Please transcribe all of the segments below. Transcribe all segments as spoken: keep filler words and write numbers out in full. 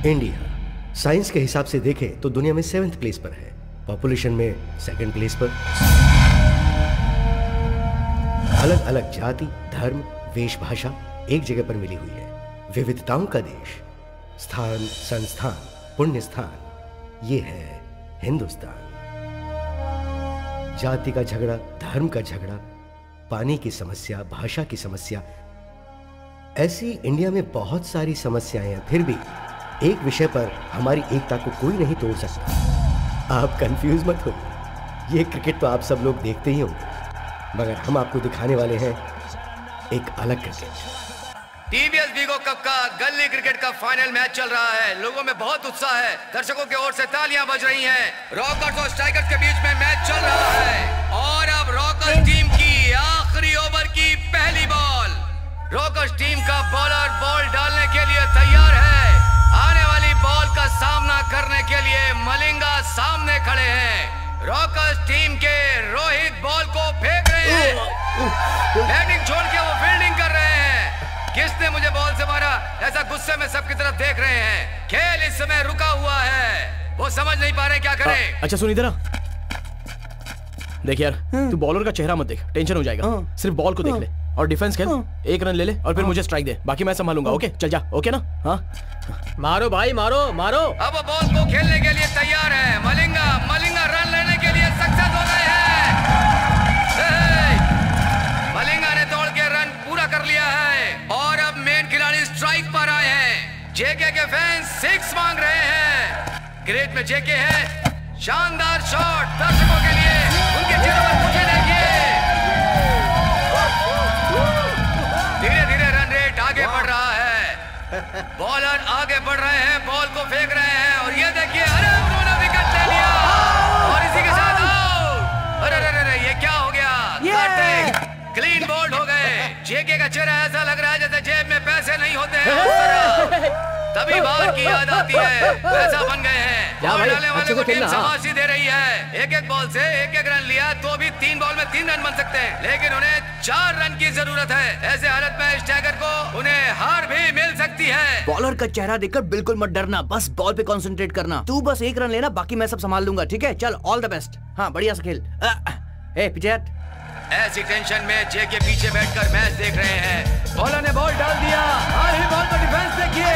India science के हिसाब से देखें तो दुनिया में सेवेंथ प्लेस पर है, पॉपुलेशन में सेकंड प्लेस पर। अलग अलग जाति, धर्म, वेशभाषा एक जगह पर मिली हुई है। विविधताओं का देश, स्थान, संस्थान, पुण्य स्थान, ये है हिंदुस्तान। जाति का झगड़ा, धर्म का झगड़ा, पानी की समस्या, भाषा की समस्या, ऐसी इंडिया में बहुत सारी समस्याएं हैं। फिर भी एक विषय पर हमारी एकता को कोई नहीं तोड़ सकता। आप कंफ्यूज मत हो, ये क्रिकेट तो आप सब लोग देखते ही होंगे, मगर हम आपको दिखाने वाले हैं एक अलग क्रिकेट। टीवीएस वीगो कप का गली क्रिकेट का फाइनल मैच चल रहा है। लोगों में बहुत उत्साह है, दर्शकों की ओर से तालियां बज रही हैं। रॉकर्स और स्ट्राइकर्स के बीच में मैच चल रहा है और अब रॉकर्स टीम की आखिरी ओवर की पहली बॉल। रॉकर्स टीम का बॉलर बॉल डालने के लिए तैयार है। आने वाली बॉल का सामना करने के लिए मलिंगा सामने खड़े हैं। रॉकर्स टीम के रोहित बॉल को फेंक रहे हैं, बैटिंग छोड़ के वो फील्डिंग कर रहे हैं। किसने मुझे बॉल से मारा, ऐसा गुस्से में सबकी तरफ देख रहे हैं। खेल इस समय रुका हुआ है, वो समझ नहीं पा रहे क्या करें। अच्छा सुन इधर आ। देख यार, तू बॉलर का चेहरा मत देख, टेंशन हो जाएगा। सिर्फ बॉल को देख ले और डिफेंस खेल। एक रन ले ले और फिर मुझे स्ट्राइक दे, बाकी मैं संभालूंगा। ओके चल जा, ओके ना? हाँ मारो भाई, मारो मारो। अब वो बॉल को खेलने के लिए तैयार है। मलिंगा मलिंगा रन लेने के लिए सक्सेस हो गए हैं। मलिंगा ने दौड़ के रन पूरा कर लिया है और अब मेन खिलाड़ी स्ट्राइक पर आए हैं। जेके के फैंस सिक्स मांग रहे हैं। ग्रेट में जेके है, शानदार शॉट दर्शकों के लिए, उनके चेहरों पर मुझे देखिए। धीरे धीरे रन रेट आगे बढ़ रहा है। बॉलर आगे बढ़ रहे हैं, बॉल को फेंक रहे हैं और ये देखिए, अरे उन्होंने विकेट ले लिया और इसी के साथ आउट। अरे अरे अरे ये क्या हो गया? क्लीन बोल्ड हो गए। जेके का चेहरा ऐसा लग रहा है जैसे जेब में पैसे नहीं होते हैं उस तरह। तभी बाहर की याद आती है, वैसा बन गए हैं। बॉल डालने वाले को टीम शाबाशी दे रही है। एक एक बॉल से एक एक रन लिया तो भी तीन बॉल में तीन रन बन सकते हैं, लेकिन उन्हें चार रन की जरूरत है। ऐसे हालत में स्टैगर को उन्हें हार भी मिल सकती है। बॉलर का चेहरा देखकर बिल्कुल मत डरना, बस बॉल पे कंसंट्रेट करना। तू बस एक रन लेना, बाकी मैं सब संभाल लूंगा, ठीक है? चल, ऑल द बेस्ट। हाँ बढ़िया से खेल। ए पीछे हट। ऐसी टेंशन में जेके पीछे बैठकर मैच देख रहे हैं। बॉलर ने बॉल डाल दिया, आ रही बॉल का डिफेंस देखिए।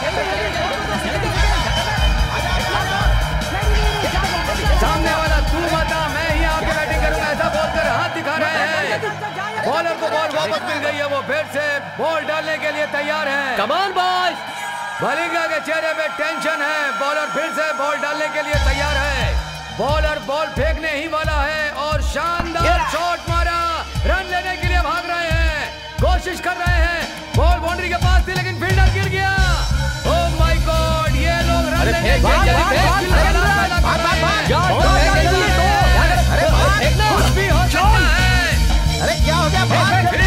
सामने वाला तू बता, मैं ही आके बैटिंग करूंगा, ऐसा बोलकर हाथ दिखा रहे हैं। बॉलर को बॉल वापस मिल गई है, वो फिर से बॉल डालने के लिए तैयार है। Come on boys. मलिंगा के चेहरे पे टेंशन है। बॉलर फिर से बॉल डालने के लिए तैयार है। बॉलर बॉल फेंकने ही वाला है और शानदार शॉट मारा। रन लेने के लिए भाग रहे हैं, कोशिश कर रहे हैं। बॉल बाउंड्री के पास थी लेकिन फील्डर गिर गया। ओह माय गॉड, ये लोग रन लेने के लिए कुछ भी हो सकता है। अरे क्या हो गया?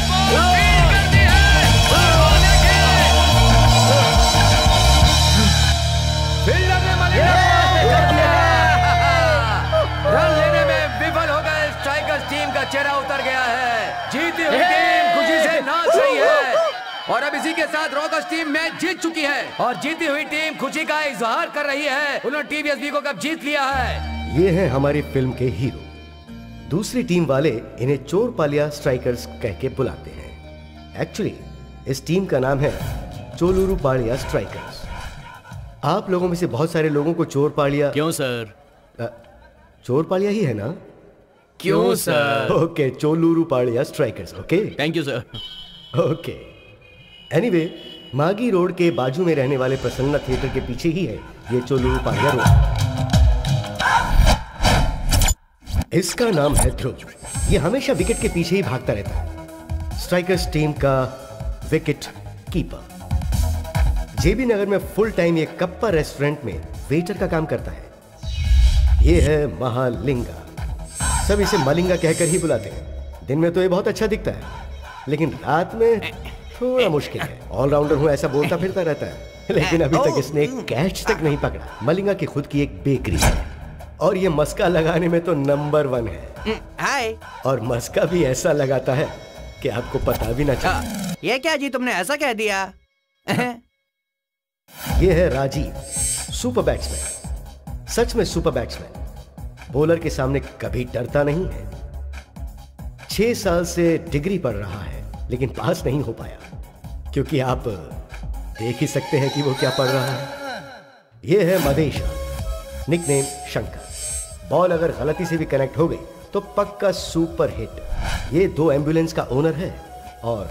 फील्डर ने मलिंगा कर दिया। रन लेने में विफल हो गए। स्ट्राइकर्स टीम का चेहरा उतर गया है। जीती हुई टीम खुशी से नाच रही है और अब इसी के साथ रॉकर्स टीम मैच जीत चुकी है और जीती हुई टीम खुशी का इजहार कर रही है। उन्होंने टीवीएस वीगो कप जीत लिया है। ये है हमारी फिल्म के हीरो। दूसरी टीम वाले इन्हें चोर पालिया स्ट्राइकर्स कह के बुलाते हैं। एक्चुअली इस टीम का नाम है चोलुरु पालिया स्ट्राइकर्स। आप लोगों में से बहुत सारे लोगों को चोर पालिया। क्यों सर? आ, चोर पालिया ही है ना? क्यों sir? Okay, Cholur Palya strikers. Okay, thank you sir. Okay, anyway, Magadi road के बाजू में रहने वाले प्रसन्ना थिएटर के पीछे ही है ये चोलुरु पालिया रोड। इसका नाम है ध्रुव। ये हमेशा विकेट के पीछे ही भागता रहता है। स्ट्राइकर्स टीम का विकेट कीपर। जेबी नगर में फुल टाइम ये कप्पा रेस्टोरेंट में वेटर का काम करता है। ये है महालिंगा, सब इसे मलिंगा कहकर ही बुलाते हैं। दिन में तो ये बहुत अच्छा दिखता है, लेकिन रात में थोड़ा मुश्किल है। ऑलराउंडर हूं ऐसा बोलता फिरता रहता है, लेकिन अभी तक इसने एक कैच तक नहीं पकड़ा। मलिंगा की खुद की एक बेकरी है और ये मस्का लगाने में तो नंबर वन है। हाय। और मस्का भी ऐसा लगाता है कि आपको पता भी ना चले। ये क्या जी, तुमने ऐसा कह दिया? ये है राजीव, सुपर बैट्समैन, सच में सुपर बैट्समैन। बॉलर के सामने कभी डरता नहीं है। छह साल से डिग्री पढ़ रहा है लेकिन पास नहीं हो पाया, क्योंकि आप देख ही सकते हैं कि वो क्या पढ़ रहा है। ये है मदेशा, निकनेम शंकर। बॉल अगर गलती से भी कनेक्ट हो गई तो पक्का सुपर हिट। ये दो एम्बुलेंस का ओनर है और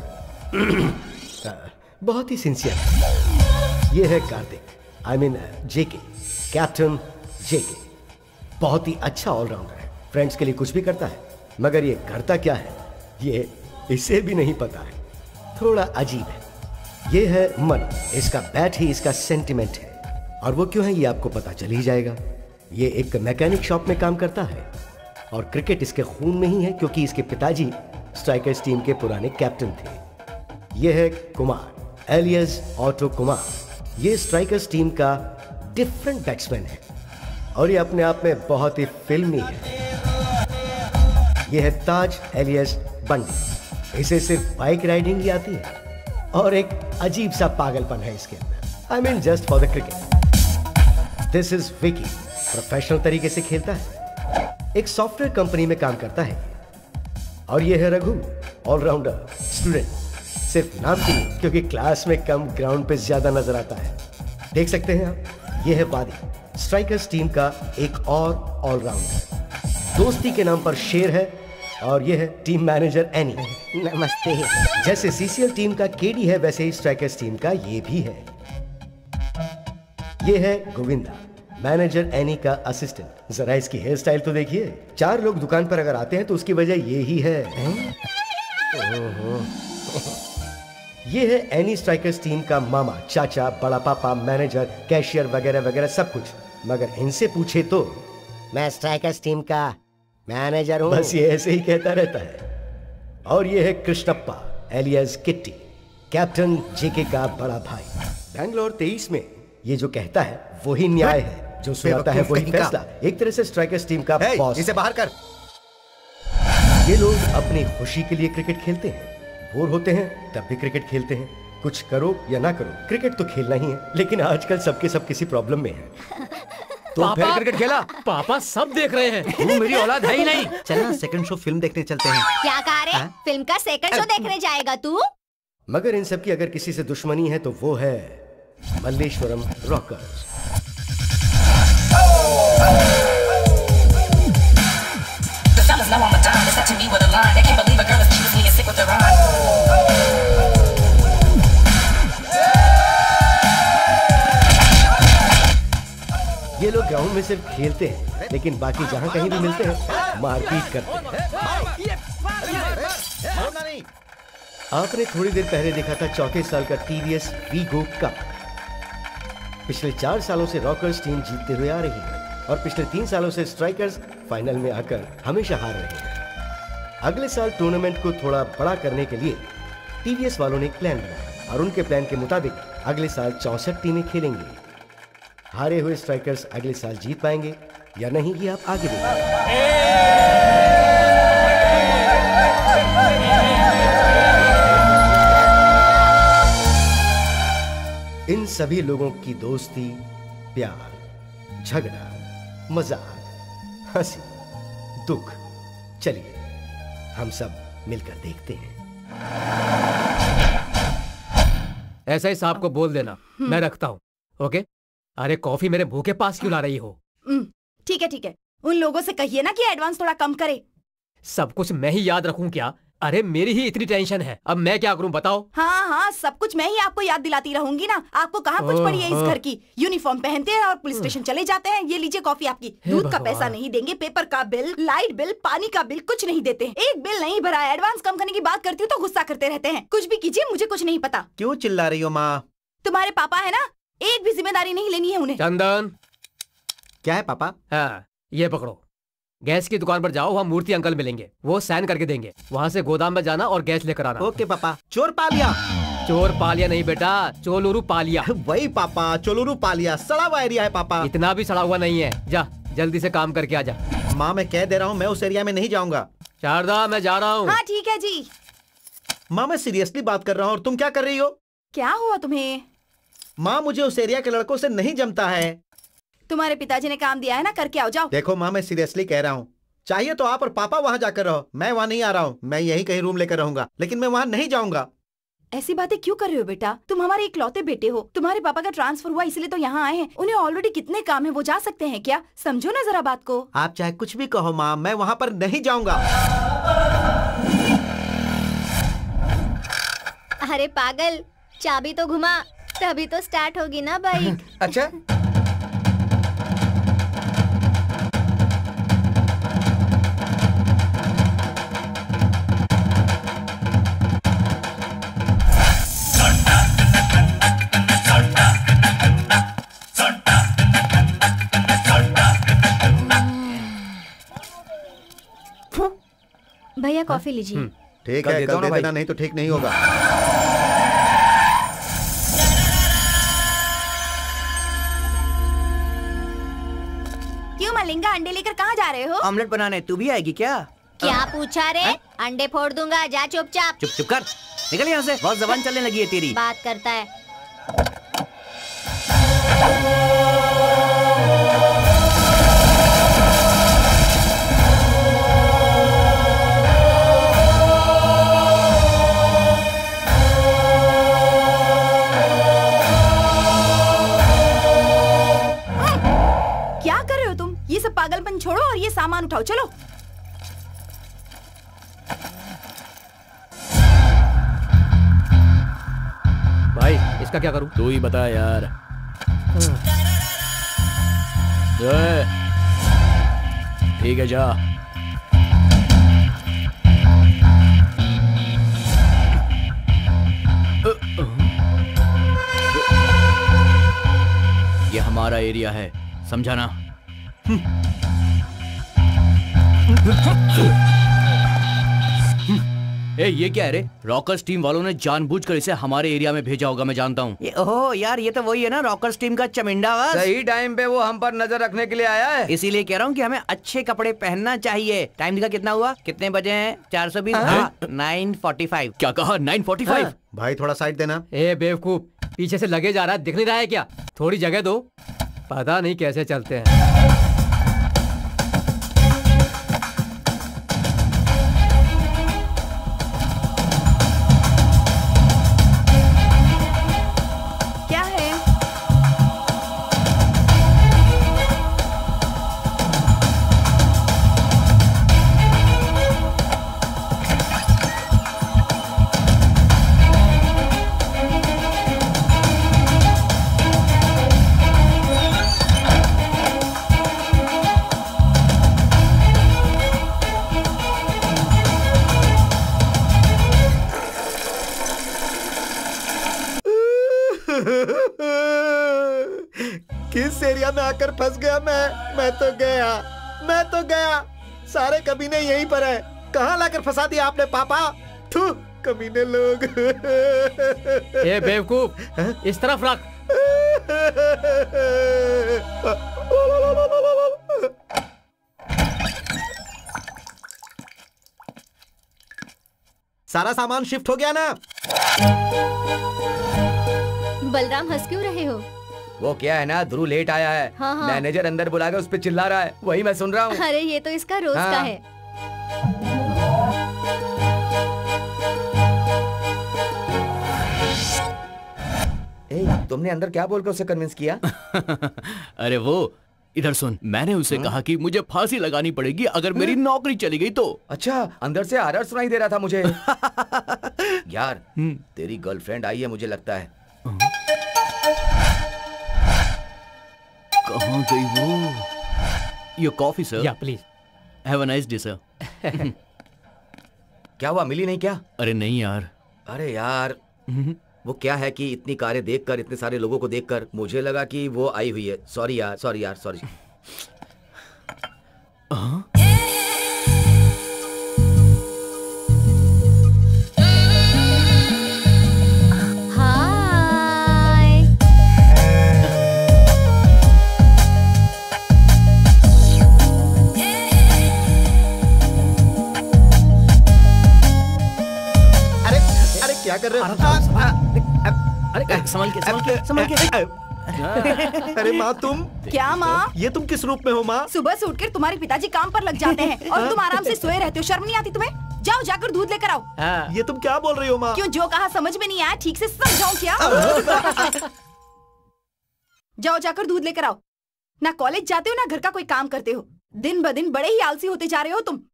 बहुत ही सिंसियर। ये है Kartik, I mean JK, captain JK. बहुत ही अच्छा ऑलराउंडर है, फ्रेंड्स के लिए कुछ भी करता है, मगर ये करता क्या है ये इसे भी नहीं पता है, थोड़ा अजीब है। ये है मनु, इसका बैट ही इसका सेंटिमेंट है, और वो क्यों है ये आपको पता चल ही जाएगा। ये एक मैकेनिक शॉप में काम करता है और क्रिकेट इसके खून में ही है, क्योंकि इसके पिताजी स्ट्राइकर्स टीम के पुराने कैप्टन थे। ये है कुमार, एलियस ऑटो कुमार। ये स्ट्राइकर्स टीम का डिफरेंट बैट्समैन है और ये अपने आप में बहुत ही फिल्मी है। ये है ताज, एलियस बंडी। इसे सिर्फ बाइक राइडिंग ही आती है और एक अजीब सा पागलपन है इसके अंदर। I mean just for the cricket. This is Vicky, professional तरीके से खेलता है, एक सॉफ्टवेयर कंपनी में काम करता है। और ये है रघु, ऑलराउंडर स्टूडेंट, सिर्फ नाम के लिए, क्योंकि क्लास में कम ग्राउंड पे ज्यादा नजर आता है। देख सकते हैं आप, ये है वादी, स्ट्राइकर्स टीम का एक और ऑलराउंडर। दोस्ती के नाम पर शेर है और ये है टीम मैनेजर एनी। नमस्ते। जैसे सीसीएल टीम का केडी है वैसे ही स्ट्राइकर्स टीम का ये भी है। ये है गोविंदा, मैनेजर एनी का असिस्टेंट। जरा इसकी हेयर स्टाइल तो देखिए। चार लोग दुकान पर अगर आते हैं तो उसकी वजह ये ही है। ओहो। ये है एनी स्ट्राइकर्स टीम का मामा, चाचा, बड़ा पापा, मैनेजर, कैशियर वगैरह वगैरह सब कुछ। मगर इनसे पूछे तो मैं स्ट्राइकर्स टीम का मैनेजर हूं, बस ये ऐसे ही कहता रहता है। और ये है कृष्णप्पा, एलियस किट्टी, कैप्टन जेके का बड़ा भाई। बैंगलोर तेईस में ये जो कहता है वही न्याय है, जो सुनाता है वही फैसला। एक तरह से स्ट्राइकर्स टीम का बॉस। इसे बाहर कर। ये लोग अपनी खुशी के लिए क्रिकेट खेलते हैं, बोर होते हैं तब भी क्रिकेट खेलते हैं। कुछ करो या ना करो, क्रिकेट तो खेलना ही है। लेकिन आजकल सबके सब किसी प्रॉब्लम में है। तो फिर क्रिकेट खेला? पापा सब देख रहे हैं, तू मेरी औलाद है ही नहीं। चलना सेकंड शो फिल्म देखने चलते हैं। क्या कह रहे? फिल्म का सेकंड शो देखने जाएगा तू? मगर इन सब की अगर किसी से दुश्मनी है तो वो है मल्लेश्वरम रॉकर्स। ये लोग ग्राउंड में सिर्फ खेलते हैं, लेकिन बाकी जहां कहीं भी मिलते हैं मारपीट करते हैं। आपने थोड़ी देर पहले देखा था चौथे साल का टीवीएस वीगो कप। पिछले चार सालों से रॉकर्स टीम जीतते हुए आ रही है और पिछले तीन सालों से स्ट्राइकर्स फाइनल में आकर हमेशा हार रहे हैं। अगले साल टूर्नामेंट को थोड़ा बड़ा करने के लिए टीवीएस वालों ने एक प्लान बनाया और उनके प्लान के मुताबिक अगले साल चौसठ टीमें खेलेंगी। हारे हुए स्ट्राइकर्स अगले साल जीत पाएंगे या नहीं, ये आप आगे देखें। इन सभी लोगों की दोस्ती, प्यार, झगड़ा, मजाक, हंसी, दुख, चलिए हम सब मिलकर देखते हैं। ऐसा ही साहब को बोल देना, मैं रखता हूँ। ओके? अरे कॉफी मेरे मुंह के पास क्यों ला रही हो? ठीक है ठीक है, उन लोगों से कहिए ना कि एडवांस थोड़ा कम करे। सब कुछ मैं ही याद रखूं क्या? अरे मेरी ही इतनी टेंशन है, अब मैं क्या करूं बताओ? हाँ हाँ, सब कुछ मैं ही आपको याद दिलाती रहूंगी ना। आपको कहाँ कुछ पड़ी है इस घर की? यूनिफॉर्म पहनते हैं और पुलिस स्टेशन चले जाते हैं। ये लीजिए कॉफी आपकी। दूध का पैसा नहीं देंगे, पेपर का बिल, लाइट बिल, पानी का बिल कुछ नहीं देते। एक बिल नहीं भरा है। एडवांस कम करने की बात करती हूँ तो गुस्सा करते रहते हैं। कुछ भी कीजिए, मुझे कुछ नहीं पता। क्यों चिल्ला रही हो माँ? तुम्हारे पापा है ना, एक भी जिम्मेदारी नहीं लेनी है उन्हें। चंदन। क्या है पापा? हाँ, ये पकड़ो। गैस की दुकान पर जाओ, वहाँ मूर्ति अंकल मिलेंगे, वो साइन करके देंगे। वहाँ से गोदाम में जाना और गैस लेकर आना। ओके पापा। चोर पालिया? चोर पालिया नहीं बेटा, चोलुरु पालिया। वही पापा, चोलुरु पालिया। सड़ा हुआ एरिया है पापा। इतना भी सड़ा हुआ नहीं है। जा जल्दी से काम करके आ जा। माँ मैं कह दे रहा हूँ, मैं उस एरिया में नहीं जाऊंगा। शारदा मैं जा रहा हूँ। हाँ ठीक है जी। माँ मैं सीरियसली बात कर रहा हूँ और तुम क्या कर रही हो? क्या हुआ तुम्हें? माँ मुझे उस एरिया के लड़कों से नहीं जमता है। तुम्हारे पिताजी ने काम दिया है ना, करके आओ। जाओ। देखो माँ, मैं सीरियसली कह रहा हूँ, चाहिए तो आप और पापा वहाँ जाकर रहो, मैं वहाँ नहीं आ रहा हूँ। मैं यही कहीं रूम लेकर रहूंगा, लेकिन मैं वहाँ नहीं जाऊंगा। ऐसी बातें क्यों कर रहे हो बेटा? तुम हमारे इकलौते बेटे हो। तुम्हारे पापा का ट्रांसफर हुआ इसलिए तो यहाँ आए हैं। उन्हें ऑलरेडी कितने काम है, वो जा सकते हैं क्या? समझो ना जरा बात को। आप चाहे कुछ भी कहो माँ, मैं वहाँ पर नहीं जाऊंगा। अरे पागल, चाबी तो घुमा, तभी तो स्टार्ट होगी ना बाइक। अच्छा, भैया कॉफी लीजिए। ठीक कल है, देता कल हूँ ना दे भाई। देना, नहीं तो ठीक नहीं होगा। क्यों मलिंगा, अंडे लेकर कहाँ जा रहे हो? ऑमलेट बनाने तू भी आएगी क्या? क्या पूछा रे? अंडे फोड़ दूंगा, जा चुपचाप। चुप चुप कर, निकल यहाँ से। बहुत जबान चलने लगी है तेरी। बात करता है। क्या कर रहे हो तुम? ये सब पागलपन छोड़ो और ये सामान उठाओ, चलो। भाई इसका क्या करूं? तू ही बता यार। ए, ठीक है जा। ये हमारा एरिया है, समझा ना? ए, ये क्या है रे? रॉकर्स टीम वालों ने जानबूझकर इसे हमारे एरिया में भेजा होगा, मैं जानता हूँ। ओहो यार, ये तो वही है ना, रॉकर्स टीम का चमिंडा। बस सही टाइम पे वो हम पर नजर रखने के लिए आया है। इसीलिए कह रहा हूँ कि हमें अच्छे कपड़े पहनना चाहिए। टाइम दिखा कितना हुआ? कितने बजे हैं? चार सौ बीस। Nine forty five. क्या कहा? Nine forty five? भाई थोड़ा साइड देना। ए बेवकूफ, पीछे से लगे जा रहा है, दिख नहीं रहा है क्या? थोड़ी जगह दो। पता नहीं कैसे चलते हैं। क्या है? किस एरिया में आकर फंस गया मैं मैं तो गया मैं तो गया सारे कमीने यहीं पर है। कहाँ लाकर फंसा दिया आपने पापा? थू, कमीने लोग। ए बेवकूफ, इस तरफ रख। सारा सामान शिफ्ट हो गया ना? बलराम हंस क्यों रहे हो? वो क्या है ना, ध्रुव लेट आया है। हाँ, हाँ। मैनेजर अंदर बुला के उस पे चिल्ला रहा है, वही मैं सुन रहा हूँ। अरे ये तो इसका रोज हाँ। का है। ए, तुमने अंदर क्या बोल के उसे कन्विंस किया? अरे वो इधर सुन, मैंने उसे कहा कि मुझे फांसी लगानी पड़ेगी अगर मेरी नौकरी चली गई तो। अच्छा, अंदर से आरआर सुनाई दे रहा था मुझे। यार, तेरी गर्लफ्रेंड आई है मुझे लगता है। कहाँ गई वो? Your coffee sir. Yeah please. Have a nice day sir. क्या हुआ, मिली नहीं क्या? अरे नहीं यार। अरे यार, वो क्या है कि इतनी कारें देखकर, इतने सारे लोगों को देखकर मुझे लगा कि वो आई हुई है। सॉरी यार, सॉरी यार, सॉरी। हाय। अरे अरे क्या कर रहे हो? आ, आ, आ, अरे संभल के संभल के संभल के। अरे माँ तुम क्या माँ? ये तुम किस रूप में हो माँ? सुबह से उठकर तुम्हारे पिताजी काम पर लग जाते हैं और तुम आराम से सोए रहते हो। शर्म नहीं आती तुम्हें? जाओ जाकर दूध लेकर आओ। ये तुम क्या बोल रही हो माँ? क्यों, जो कहा समझ में नहीं आया? ठीक से समझाऊं क्या? जाओ जाकर दूध लेकर आओ। ना कॉलेज जाते हो ना घर का कोई काम करते हो। दिन ब दिन बड़े ही आलसी होते जा रहे हो तुम।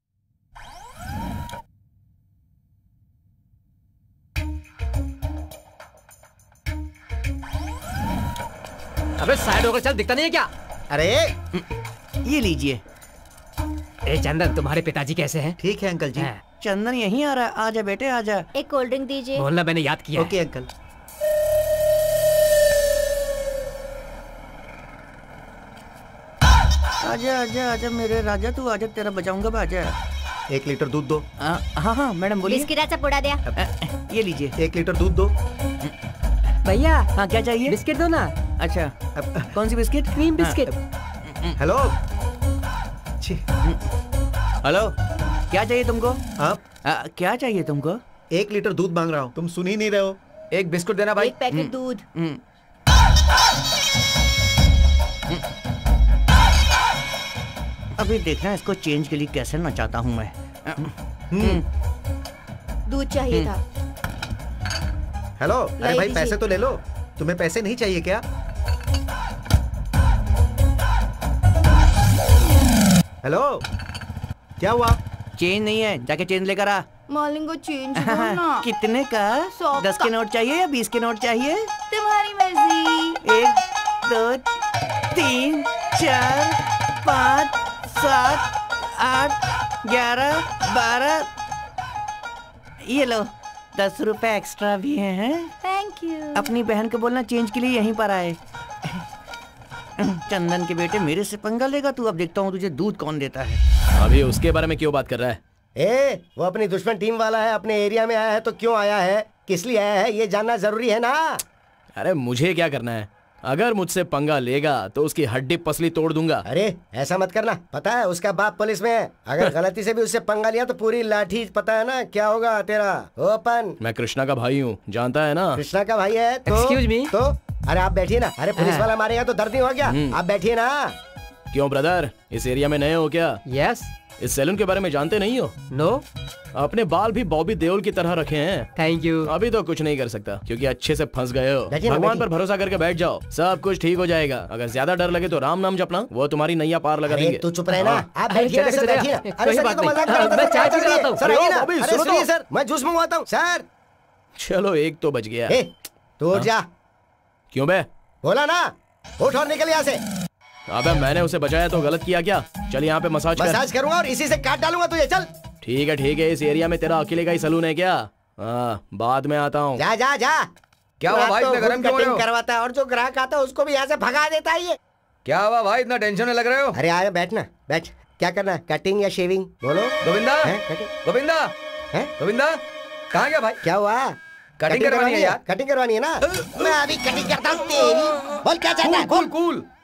अबे साइड होकर चल, दिखता नहीं है क्या? अरे ये लीजिए। ए चंदन, तुम्हारे पिताजी कैसे हैं? ठीक है अंकल जी। चंदन यहीं आ रहा है, आजा बेटे आजा। एक कोल्ड ड्रिंक दीजिए। बोलना, मैंने याद किया। Okay uncle. आजा आजा आजा मेरे राजा, तू आजा, तेरा बचाऊंगा बाजा। एक लीटर दूध दो। हाँ हाँ मैडम बोलिए। बिस्किट पुड़ा दिया। ये लीजिए। एक लीटर दूध दो। भैया हाँ क्या चाहिए? बिस्किट दो ना। अच्छा कौन सी biscuit? Cream biscuit. Hello hello, क्या चाहिए तुमको? आप क्या चाहिए तुमको? एक लीटर दूध मांग रहा हूँ, तुम सुन ही नहीं रहे हो। एक बिस्कुट देना भाई। एक पैकेट दूध। अभी देखना इसको चेंज के लिए कैसे नचाता हूँ मैं। दूध चाहिए था। हेलो, अरे भाई पैसे तो ले लो। तुम्हें पैसे नहीं चाहिए क्या? हेलो, क्या हुआ? चेंज नहीं है, जाके चेंज लेकर आ। मालिक को चेंज दो ना। कितने का? दस के नोट चाहिए या बीस के नोट चाहिए? तुम्हारी मर्जी। एक दो तीन चार पाँच सात आठ ग्यारह बारह, ये लो दस रुपए एक्स्ट्रा भी हैं। Thank you. अपनी बहन को बोलना चेंज के लिए यहीं पर आए। चंदन के बेटे मेरे से पंगा लेगा तू, अब देखता हूँ तुझे दूध कौन देता है। अभी उसके बारे में क्यों बात कर रहा है? ए, वो अपनी दुश्मन टीम वाला है, अपने एरिया में आया है तो क्यों आया है, किस लिए आया है, ये जानना जरूरी है ना। अरे मुझे क्या करना है? अगर मुझसे पंगा लेगा तो उसकी हड्डी पसली तोड़ दूंगा। अरे ऐसा मत करना, पता है उसका बाप पुलिस में है। अगर गलती से भी उससे पंगा लिया तो पूरी लाठी, पता है ना क्या होगा तेरा। ओपन। मैं कृष्णा का भाई हूँ, जानता है ना? कृष्णा का भाई है तो Excuse me? तो अरे आप बैठिए ना। अरे पुलिस वाला मारेगा तो दर्द नहीं हो गया? आप बैठिए ना। क्यों ब्रदर, इस एरिया में नए हो क्या? यस। इस सैलून के बारे में जानते नहीं हो? नो। अपने बाल भी बॉबी देओल की तरह रखे हैं। Thank you. अभी तो कुछ नहीं कर सकता क्योंकि अच्छे से फंस गए हो। बैठिए ना, भगवान बैठिए। पर भरोसा करके बैठ जाओ, सब कुछ ठीक हो जाएगा। अगर ज्यादा डर लगे तो राम नाम जपना, वो तुम्हारी नैया पार लगा अरे देंगे। तू चुप रहे ना। आप अरे बैठिए ना चले, सर, चले, बैठिए ना। कोई अरे सर ये बात तो नहीं। मजाक कर रहा था, मैं सर, चाय क्या पी कर रहा दिए? था। सर आइए ना। अभी अरे सुनो सुनिए तो। सर, मैं जूस मंगवाता हूँ सर। चलो एक तो बच गया। ए, तू उठ जा। क्यों बे? बोला ना, उठ और निकल यहाँ से। अबे मैंने उसे बचाया तो गलत किया क्या? चल यहाँ पे मसाज कर। मसाज करूंगा और इसी से काट डालूंगा तुझे। चल ठीक है ठीक है, इस एरिया में तेरा अकेले का ही सलून है क्या? हाँ, बाद में आता हूँ। जा जा जा। क्या हुआ भाई, इतने गरम क्यों हो रहे हो? करवाता है और जो ग्राहक आता है उसको भी यहाँ से भगा देता है ये। क्या हुआ भाई, इतना टेंशन में लग रहे हो? अरे आया, बैठ ना, बैठ। क्या करना है, कटिंग या शेविंग? बोलो। गोविंदा, हैं, कटिंग गोविंदा, हैं? गोविंदा, कहाँ गया भाई? क्या हुआ? कटिंग करवानी है यार। कटिंग करवानी है ना। मैं अभी कटिंग करता हूँ तेरी। बोल क्या चाहता है, बोल। Cool cool.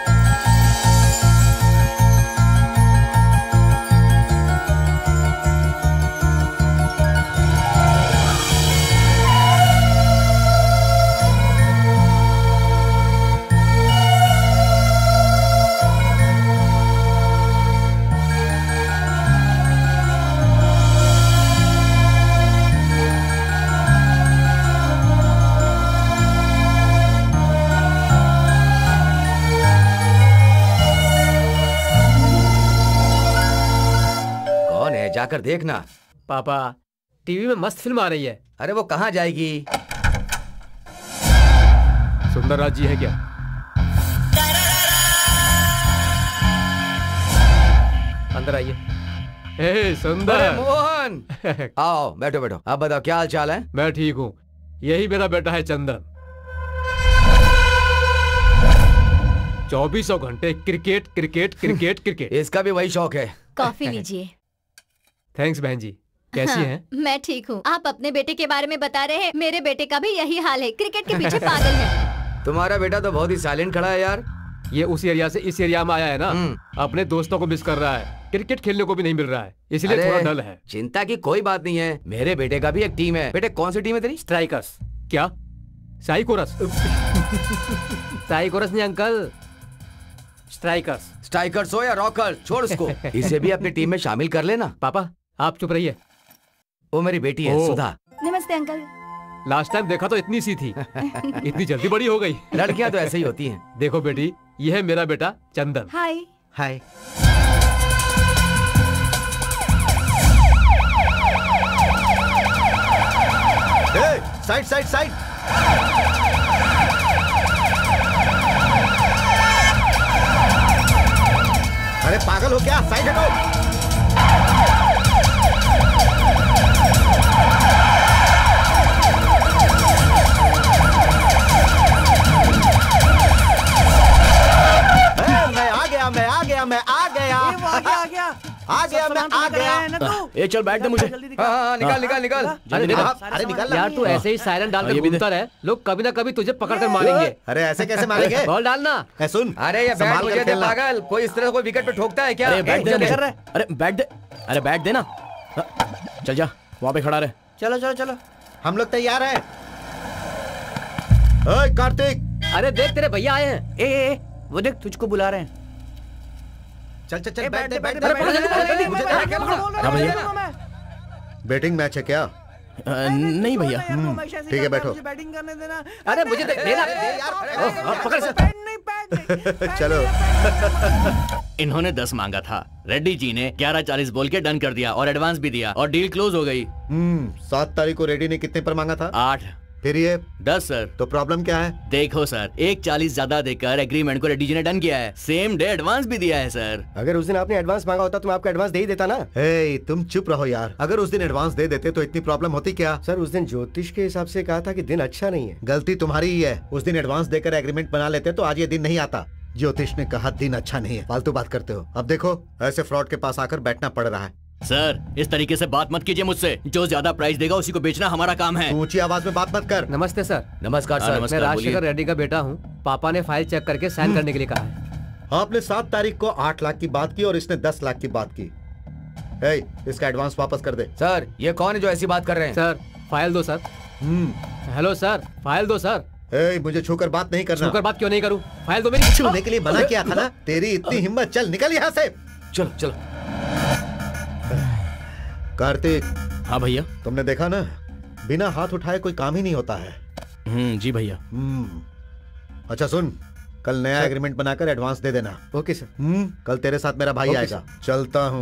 जाकर देखना। पापा, टीवी में मस्त फिल्म आ रही है। अरे वो कहाँ जाएगी? सुंदरराज जी है क्या? अंदर आइए। हे सुंदर। अरे मोहन, आओ बैठो बैठो। आप बताओ क्या हाल चाल है? मैं ठीक हूँ। यही मेरा बेटा है चंदन। चौबीसों घंटे क्रिकेट क्रिकेट क्रिकेट क्रिकेट। इसका भी वही शौक है। कॉफी लीजिए। थैंक्स बहन जी। कैसी हाँ, हैं? मैं ठीक हूँ। आप अपने बेटे के बारे में बता रहे हैं, मेरे बेटे का भी यही हाल है, क्रिकेट के पीछे पागल है। तुम्हारा बेटा तो बहुत ही साइलेंट खड़ा है यार। ये उस एरिया से इस एरिया में आया है ना, अपने दोस्तों को मिस कर रहा है। क्रिकेट खेलने को भी नहीं मिल रहा है, इसलिए थोड़ा डल है। चिंता की कोई बात नहीं है, मेरे बेटे का भी एक टीम है। बेटे कौन सी टीम है तेरी? स्ट्राइकर्स। क्या? शाही कोरस। शाही कोरस नहीं अंकल, स्ट्राइकर्स। स्ट्राइकर्स हो या रॉकर, छोड़ उसको। इसे भी अपनी टीम में शामिल कर लेना। पापा आप चुप रहिए। वो मेरी बेटी है सुधा। नमस्ते अंकल। लास्ट टाइम देखा तो इतनी सी थी, इतनी जल्दी बड़ी हो गई। लड़कियां तो ऐसे ही होती हैं। देखो बेटी, ये है मेरा बेटा Chandan. Hi. Hi. Side side side. अरे पागल हो क्या? साइड हटो। मैं आ गया मैं आ गया मैं आ गया आ गया आ गया आ गया मैं आ गया। ए चल बैठ दे मुझे। हाँ हाँ निकाल निकाल निकाल। अरे अरे निकाल यार तू ऐसे ही सायरन डाल के घूमता रहे, लोग कभी ना कभी तुझे पकड़ कर मारेंगे। अरे ऐसे कैसे मारेंगे? बॉल डालना। ए सुन, अरे ये बैट संभाल मुझे कर दे खेलना। पागल, कोई इस तरह कोई विकेट पे ठोकता है क्या? अरे बैठ दे क्या मुझे। कर रहा है? अरे बैठ दे। अरे बैठ दे ना। चल जा वहाँ पे खड़ा रहे। चलो चलो चलो, हम लोग तैयार हैं। ओए कार्तिक, अरे देख तेरे भैया आए हैं। ए, ए, ए वो देख तुझको बुला रहे हैं। चल चल चल ए, बैठ दे बैठ दे, दे बैठ बैठ दे, दे, बैठ दे, बैठ दे, बैठ मुझे दे, दे। बैठ दे, हाँ भैया। बैटिंग मैच है क्या? अ, नहीं भैया। ठीक है बैठो। बैटिंग करने देना। अरे मुझे दे देना। यार पकड़ से। चलो। इन्होंने दस मांगा था, रेड्डी जी ने ग्यारह चालीस बोल के डन कर दिया और एडवांस भी दिया और डील क्लोज हो गई। हम्म सात तारीख को रेडी ने कितने पर मांगा था? आठ। फिर ये दस सर। तो प्रॉब्लम क्या है? देखो सर, एक चालीस ज्यादा देकर एग्रीमेंट को रेड्डी जी ने डन किया है, सेम डे एडवांस भी दिया है सर। अगर उस दिन आपने एडवांस मांगा होता तो मैं आपको एडवांस दे ही देता ना। हे तुम चुप रहो यार। अगर उस दिन एडवांस दे देते तो इतनी प्रॉब्लम होती क्या? सर उस दिन ज्योतिष के हिसाब से कहा था कि दिन अच्छा नहीं है। गलती तुम्हारी ही है। उस दिन एडवांस देकर एग्रीमेंट बना लेते तो आज ये दिन नहीं आता। ज्योतिष ने कहा दिन अच्छा नहीं है, फालतू बात करते हो। अब देखो ऐसे फ्रॉड के पास आकर बैठना पड़ रहा है। सर इस तरीके से बात मत कीजिए मुझसे, जो ज्यादा प्राइस देगा उसी को बेचना हमारा काम है। तू ऊंची आवाज में बात मत कर। नमस्ते सर। नमस्कार हाँ, सर। मैं नमस्कार, राजशेखर रेड्डी का बेटा हूँ। पापा ने फाइल चेक करके साइन करने के लिए कहा है। आपने सात तारीख को आठ लाख की बात की और इसने दस लाख की बात की। हे, इसका एडवांस वापस कर दे। सर ये कौन है जो ऐसी बात कर रहे हैं? सर फाइल दो सर। हेलो सर, फाइल दो सर। हे, मुझे छूकर बात नहीं करना। छूकर बात क्यों नहीं करूँ? फाइल दो मेरी। छूने के लिए मना किया था ना। तेरी इतनी हिम्मत, चल निकल यहाँ से। चलो चलो। कार्तिक। हाँ भैया। तुमने देखा ना, बिना हाथ उठाए कोई काम ही नहीं होता है। हम्म जी भैया। हम्म अच्छा सुन, कल नया एग्रीमेंट बनाकर एडवांस दे देना। Okay sir. हम्म कल तेरे साथ मेरा भाई आएगा। चलता हूँ।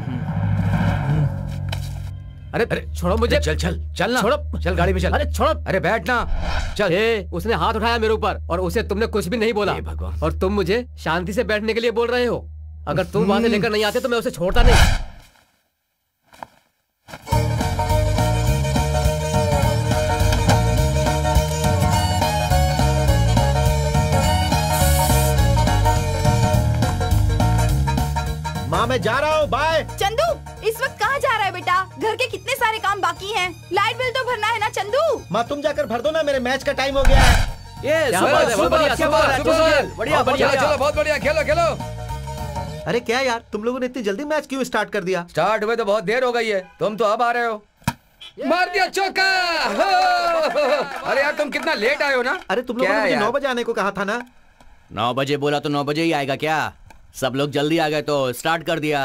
अरे अरे छोड़ो मुझे। चल चल चल ना। छोड़ो। चल गाड़ी में चल। अरे छोड़ो। अरे बैठ ना। चल। ए, उसने हाथ उठाया मेरे ऊपर और उसे तुमने कुछ भी नहीं बोला। भगवान। और तुम मुझे शांति से बैठने के लिए बोल रहे हो। अगर तुम वहां से लेकर नहीं आते तो मैं उसे छोड़ता नहीं। माँ मैं जा रहा हूँ, बाय। चंदू इस वक्त कहाँ जा रहा है बेटा? घर के कितने सारे काम बाकी हैं। लाइट बिल तो भरना है ना चंदू। माँ तुम जाकर भर दो ना, मेरे मैच का टाइम हो गया है। ये क्या बात है, बहुत बढ़िया, क्या सुपर, बात है, सुपर, सुपर। बढ़िया, बढ़िया। चलो चलो बहुत बढ़िया, खेलो खेलो। अरे क्या यार, तुम लोगों ने इतनी जल्दी मैच क्यों स्टार्ट कर दिया? स्टार्ट हुए तो बहुत देर हो गई है, तुम तो अब आ रहे हो। मार दिया चौका। अरे यार तुम कितना लेट आए हो ना। अरे तुम लोगों ने मुझे नौ बजे आने को कहा था ना। नौ बजे बोला तो नौ बजे ही आएगा क्या? सब लोग जल्दी आ गए तो स्टार्ट कर दिया।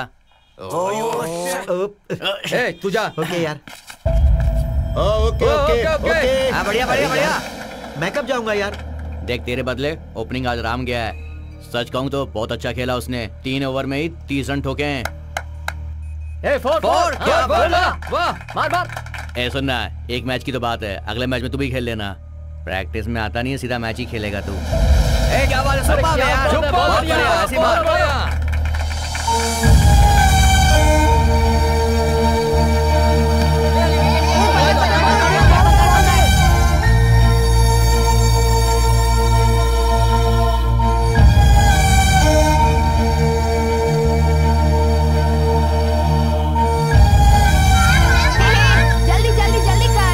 ए तू जा। ओके यार। Okay okay okay. हाँ बढ़िया बढ़िया बढ़िया। मैं कब जाऊंगा यार? देख तेरे बदले ओपनिंग आज राम गया है। सच कहूँ तो बहुत अच्छा खेला उसने, तीन ओवर में ही तीस रन ठोके हैं। ए, फोर, फोर, क्या हाँ, बोल रहा? वाह, मार मार। ए सुनना, एक मैच की तो बात है, अगले मैच में तू भी खेल लेना। प्रैक्टिस में आता नहीं है, सीधा मैच ही खेलेगा तू। ए क्या बात है, अरे सुपर क्या यार, बात है, सुपर, बहुत बढ़िया, बढ़िया, ऐसी बहुत बात बढ़िया। जल्दी जल्दी जल्दी कर।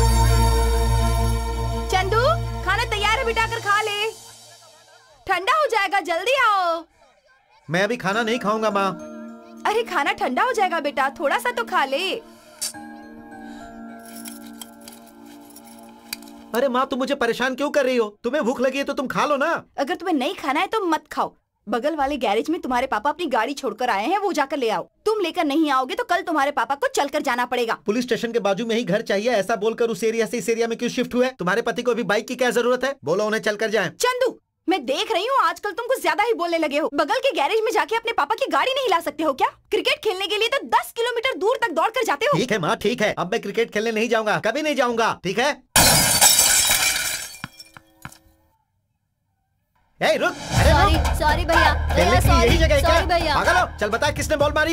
चंदू खाना तैयार है, बिठा कर खा ले, ठंडा हो जाएगा, जल्दी आओ। मैं अभी खाना नहीं खाऊंगा माँ। अरे खाना ठंडा हो जाएगा बेटा, थोड़ा सा तो खा ले। अरे माँ, तुम मुझे परेशान क्यों कर रही हो? तुम्हें भूख लगी है तो तुम खा लो ना। अगर तुम्हें नहीं खाना है तो मत खाओ। बगल वाले गैरेज में तुम्हारे पापा अपनी गाड़ी छोड़कर आए हैं, वो जाकर ले आओ। तुम लेकर नहीं आओगे तो कल तुम्हारे पापा को चलकर जाना पड़ेगा। पुलिस स्टेशन के बाजू में ही घर चाहिए ऐसा बोलकर उस एरिया से इस एरिया में क्यों शिफ्ट हुए? तुम्हारे पति को अभी बाइक की क्या जरूरत है? बोलो उन्हें चलकर जाएं। चंदू, मैं देख रही हूँ आजकल तुम कुछ ज्यादा ही बोलने लगे हो। बगल के गैरेज में जाके अपने पापा की गाड़ी नहीं ला सकते हो क्या? क्रिकेट खेलने के लिए तो दस किलोमीटर दूर तक दौड़ कर जाते हो। ठीक है माँ, ठीक है। अब मैं क्रिकेट खेलने नहीं जाऊंगा, कभी नहीं जाऊंगा, ठीक है? ए, रुक, अरे सॉरी सॉरी भैया, खेलने की यही जगह है सॉरी क्या? भैया। पागल हो? चल बता किसने बॉल मारी?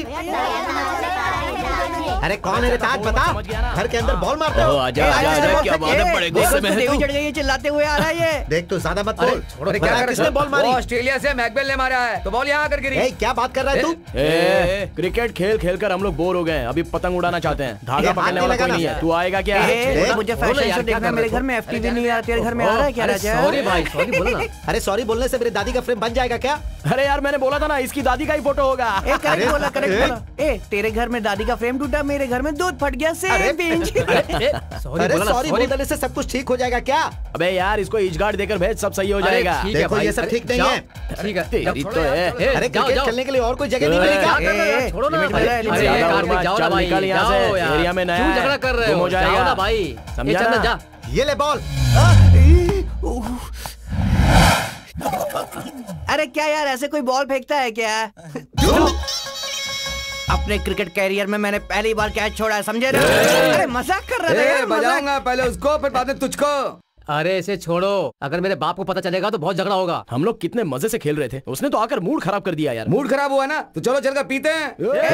अरे कौन है रे ताज, बता। घर के अंदर बॉल मारते हो? आजा आजा आजा, क्या बात है, बड़े गुस्से में है देवी तू। चढ़ गई है, चिल्लाते हुए आ रहा है ये। देख तू ज्यादा मत बोल। अरे क्या कर किसने बॉल मारी? ऑस्ट्रेलिया से मैकबेल ने मारा है, तो बॉल यहाँ आकर गिरी। ए, क्या बात कर रहा है तू? ए, क्रिकेट खेल खेल कर हम लोग बोर हो गए हैं, अभी पतंग उड़ाना चाहते हैं। धागा पकड़ने वाला कोई नहीं है, तू आएगा क्या? ए, मुझे फैशन शो देखना है, मेरे घर में एफटीवी नहीं आ रहा, तेरे घर में आ रहा है क्या? सॉरी भाई, सॉरी बोलना। अरे सॉरी बोलने से मेरी दादी का फ्रेम बन जाएगा क्या? अरे यार, मैंने बोला था ना, इसकी दादी का ही फोटो होगा। ए, करेक्ट बोला, करेक्ट बोला। ए, तेरे घर में दादी का फ्रेम टूटा, मेरे घर में दूध फट गया। Same pinch. अरे सॉरी बोलने से सब कुछ ठीक हो जाएगा क्या? अबे यार, इसको इजगार्ड देकर भेज, सब सही हो जाएगा। ठीक है देखो भाई, ये सब अरे, ठीक नहीं जाओ। है। ठीक है, तेरी जाओ, तो है। ए, अरे जाओ, क्रिकेट जाओ। खेलने के लिए और कोई जगह नहीं ए, मिलेगी क्या? क्या कर रहे हो? ए, छोड़ो ना। लिमिट में अरे, रहे, लिमिट अरे, में यार, रहे। कार्तिक, जाओ ना चल, भाई, निकल यहाँ जाओ से, यार। एरिया में नया क्यों है। झगड़ा कर रहे तुम हो? हो जाएगा। जाओ ना भाई। समझा ए, चल ना? ना, जा। ये ले बॉल। अरे क्या यार, ऐसे कोई बॉल फेंकता है क्या? अपने क्रिकेट कैरियर में मैंने पहली बार कैच छोड़ा है, समझे ना? अरे मजाक कर रहा था ए, यार, मजाक। बजाऊंगा पहले उसको, फिर बाद में तुझको। अरे इसे छोड़ो, अगर मेरे बाप को पता चलेगा तो बहुत झगड़ा होगा। हम लोग कितने मजे से खेल रहे थे, उसने तो आकर मूड खराब कर दिया यार। मूड खराब हुआ ना, तो चलो चलकर पीते हैं।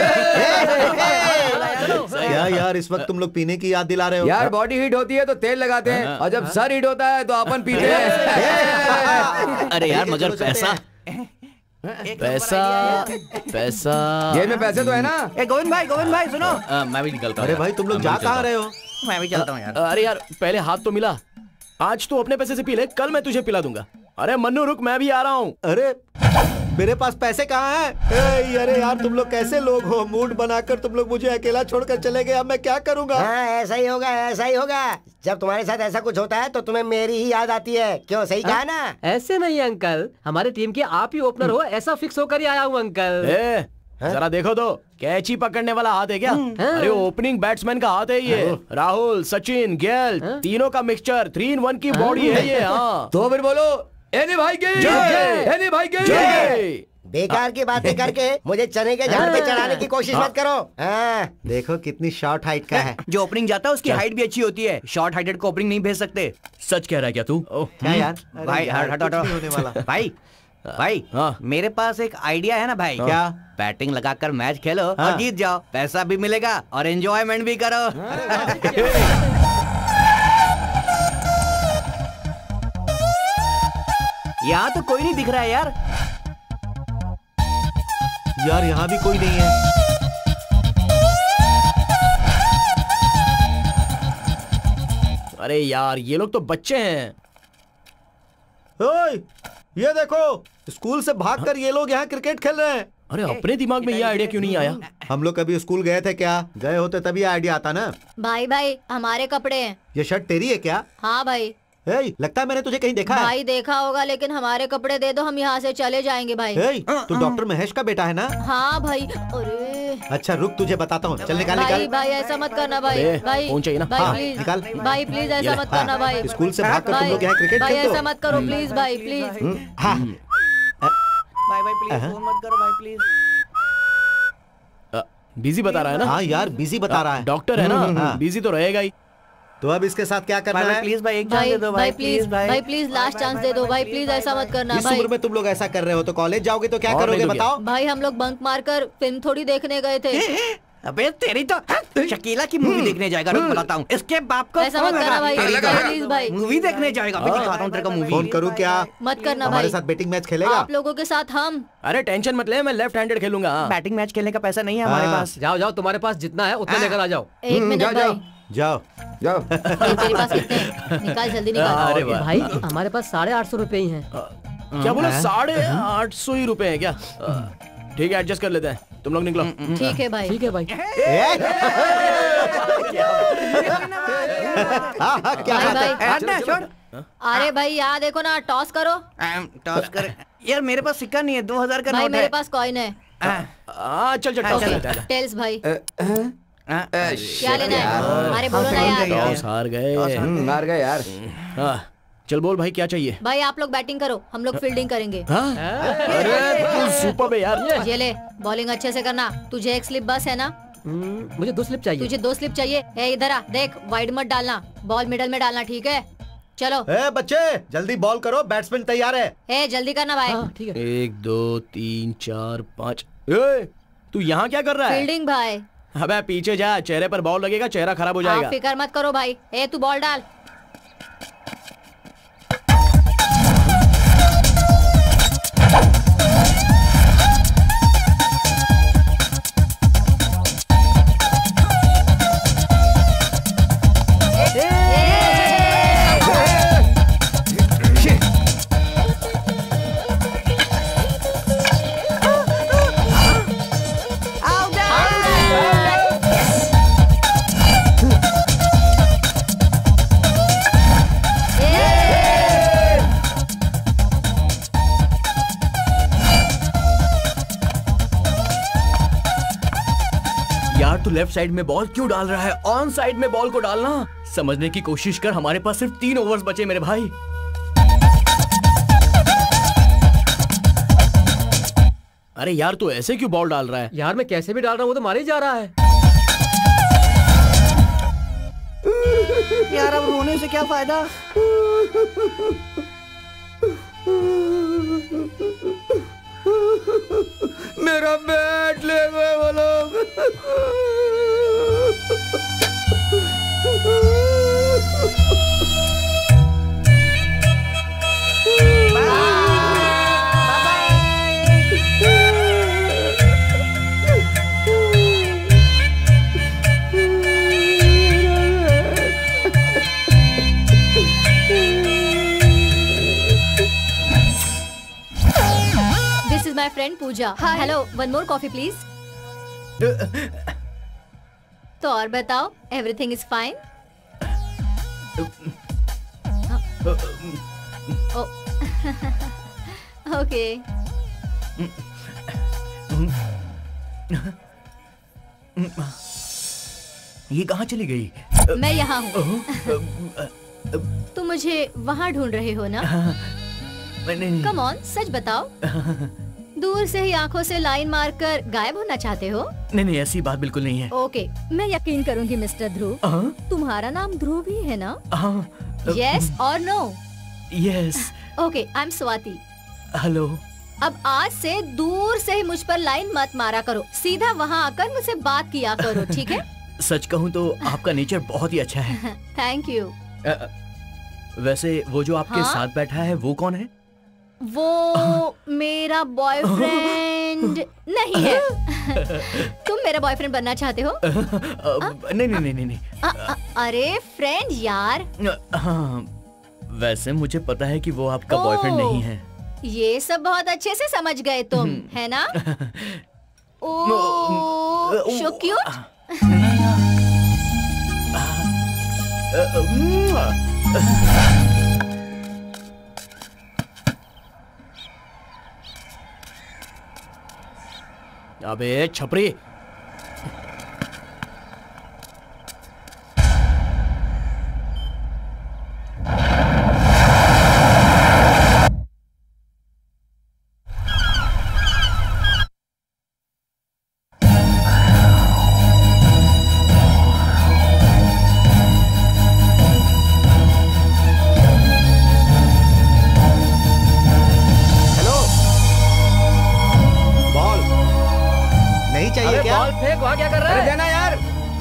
क्या यार, इस वक्त तुम लोग पीने की याद दिला रहे हो? यार बॉडी हीट होती है तो तेल लगाते हैं, और जब सर हीट होता है तो अपन पीते हैं। अरे यार, मगर पैसा पैसा पैसा जेब में पैसे तो है ना? ए गोविंद भाई, गोविंद भाई सुनो। आ, मैं भी निकलता हूँ। अरे भाई तुम लोग जा कहाँ रहे हो? मैं भी चलता हूँ यार। अरे यार, पहले हाथ तो मिला। आज तू अपने पैसे से पी ले, कल मैं तुझे पिला दूंगा। अरे मन्नू रुक, मैं भी आ रहा हूँ। अरे मेरे पास पैसे कहाँ हैं? ए, अरे यार तुम लोग कैसे लोग हो? मूड बनाकर तुम लोग मुझे अकेला छोड़कर चले गए, अब मैं क्या करूँगा? हाँ, ऐसा ही होगा, ऐसा ही होगा। जब तुम्हारे साथ ऐसा कुछ होता है तो तुम्हें मेरी ही याद आती है। क्यों, सही कहा ना? ऐसे नहीं अंकल, हमारे टीम के आप ही ओपनर हो, ऐसा फिक्स होकर ही आया हूँ अंकल। ए, जरा देखो तो, कैची पकड़ने वाला हाथ है क्या? अरे ओपनिंग बैट्समैन का हाथ है ये। राहुल, सचिन, गेल, तीनों का मिक्सचर, थ्री इन वन की बॉडी है ये। हाँ, तो फिर बोलो, एनी भाई के, एनी भाई के। बेकार की बातें करके मुझे चने के झाड़ पे चढ़ाने की कोशिश मत करो। हाँ। देखो कितनी शॉर्ट हाइट का है। जो ओपनिंग जाता है उसकी हाइट भी अच्छी होती है, शॉर्ट हाइटेड को ओपनिंग नहीं भेज सकते। सच कह रहा है क्या तू? क्या यार? अरे भाई यार, हटो कुछ नहीं होने वाला। हटो भाई भाई हाँ। मेरे पास एक आइडिया है ना भाई। क्या? बैटिंग लगाकर मैच खेलो हाँ। और जीत जाओ, पैसा भी मिलेगा और एंजॉयमेंट भी करो। यहाँ तो कोई नहीं दिख रहा है यार। यार यहाँ भी कोई नहीं है। अरे यार, ये लोग तो बच्चे हैं। ओए, ये देखो, स्कूल से भागकर ये लोग यहाँ क्रिकेट खेल रहे हैं। अरे अपने दिमाग में ये आइडिया क्यों नहीं आया? हम लोग कभी स्कूल गए थे क्या? गए होते तभी आइडिया आता ना। भाई भाई, हमारे कपड़े हैं। ये शर्ट तेरी है क्या? हाँ भाई। ए, लगता है मैंने तुझे कहीं देखा है। भाई देखा होगा, लेकिन हमारे कपड़े दे दो, हम यहाँ से चले जाएंगे भाई। ए, तू डॉक्टर महेश का बेटा है ना? हाँ भाई। अरे अच्छा रुक, तुझे बताता हूँ। चल निकाल भाई निकाल। भाई, ऐसा मत करना भाई। ए, भाई फोन चाहिए ना? भाई हाँ, प्लीज, निकाल। भाई प्लीज ऐसा ये मत हाँ, करना भाई। स्कूल से भागकर तुम लोग यहाँ क्रिकेट भाई खेलते ऐसा हो? मत करो प्लीज भाई, प्लीज। हाँ, भाई भाई प्लीज फोन मत करो भाई प्लीज। बिजी बता रहा है ना? हाँ यार बिजी बता रहा है। डॉक्टर है ना, हाँ। बिजी तो रहेगा ही। तो अब इसके साथ क्या करना भाई है? प्लीज भाई एक चांस भाई दे दो भाई प्लीज, भाई प्लीज लास्ट चांस दे दो भाई, प्लीज ऐसा मत करना इस भाई। उम्र में तुम लोग ऐसा कर रहे हो तो कॉलेज जाओगे तो क्या और करोगे नहीं तो क्या? बताओ? भाई हम लोग बंक मारकर फिल्म थोड़ी देखने गए थे। अबे तेरी तो शकीला की मूवी देखने जाएगा, रुक बताता हूँ। इसके बाप को ऐसा मत करना भाई, तेरी भाई, प्लीज भाई। मूवी देखने जाएगा, अभी दिखाता हूँ तेरे को मूवी। फोन करूँ क्या? मत करना हमारे भाई। साथ बेटिंग मैच खेलेगा? आप लोगों के साथ हम। अरे टेंशन मत ले, मैं लेफ्ट हैंडेड खेलूंगा। हाँ। बैटिंग मैच खेलने का पैसा नहीं है हमारे हाँ। पास। जाओ जाओ, तुम्हारे पास जितना है उतना लेकर आ जाओ। एक मिनट जाओ, भाई, जाओ जाओ। ये तेरे पास कितने हैं? निकाल जल्दी निकाल। अरे वाह। भाई हमारे पास साढ़े आठ सौ रुपए ही हैं। क्या बोला? साढ़े आठ सौ ही रुपए है क्या? ठीक है, एडजस्ट कर लेते हैं, तुम लोग निकलो। ठीक है भाई। ठीक है भाई। हाँ हाँ क्या भाई, बात है। भाई। हट ना, छोड़। अरे भाई यहाँ देखो ना, टॉस करो। अम, टॉस कर। यार मेरे पास सिक्का नहीं है, दो हजार का भाई नोट मेरे है। पास कॉइन है। आ, चल चल हाँ, टॉस चल। करते हैं। टेल्स भाई हाँ, क्या लेना है? अरे बोलो ना यार। टॉस हार गए। हम्म, हार गए यार। हाँ, चल बोल भाई क्या चाहिए? भाई आप लोग बैटिंग करो, हम लोग फील्डिंग करेंगे। हाँ? अरे तू सुपर है यार। ये ले, बॉलिंग अच्छे से करना। तुझे एक स्लिप बस है ना? मुझे दो स्लिप चाहिए। तुझे दो स्लिप चाहिए। ए इधर आ, देख वाइड मत डालना, बॉल मिडल में डालना, ठीक है? चलो। ए बच्चे जल्दी बॉल करो, बैट्समैन तैयार है। ए जल्दी करना भाई। हाँ, ठीक है। एक दो तीन चार पाँच। ए, तू यहाँ क्या कर रहा है? फील्डिंग भाई। अबे पीछे जा, चेहरे पर बॉल लगेगा, चेहरा खराब हो आप जाएगा। फिक्र मत करो भाई। ए तू बॉल डाल। यार तू लेफ्ट साइड में बॉल क्यों डाल रहा है? ऑन साइड में बॉल को डालना। समझने की कोशिश कर, हमारे पास सिर्फ तीन ओवर्स बचे मेरे भाई। अरे यार तू ऐसे क्यों बॉल डाल रहा है? यार मैं कैसे भी डाल रहा हूँ, वो तो मारे ही जा रहा है। यार अब रोने से क्या फायदा? मेरा बैट ले गए वो लोग। This is my friend Pooja. Hello, one more coffee please. तो और बताओ, everything is fine? Oh. Okay. ये कहाँ चली गई? मैं यहाँ हूँ। तुम मुझे वहाँ ढूंढ रहे हो ना? कम ऑन, सच बताओ। दूर से ही आंखों से लाइन मारकर गायब होना चाहते हो? नहीं नहीं, ऐसी बात बिल्कुल नहीं है। ओके, मैं यकीन करूंगी मिस्टर ध्रुव। तुम्हारा नाम ध्रुव ही है ना? यस और no? Yes. Okay, I am Swati. Hello. अब आज से दूर से ही मुझ पर लाइन मत मारा करो, सीधा वहाँ आकर मुझसे बात किया करो, ठीक है? सच कहूँ तो आपका नेचर बहुत ही अच्छा है। Thank you. वैसे वो जो आपके हाँ? साथ बैठा है वो कौन है? वो मेरा बॉयफ्रेंड नहीं है। तुम मेरा बॉयफ्रेंड बनना चाहते हो? नहीं नहीं नहीं नहीं नहीं। अ, अ, अरे फ्रेंड यार। हाँ, वैसे मुझे पता है कि वो आपका बॉयफ्रेंड नहीं है। ये सब बहुत अच्छे से समझ गए तुम, है ना? Oh, so cute. अबे छपरी। चाहिए क्या? बॉल फेंक, वहाँ क्या कर रहा है? देना यार।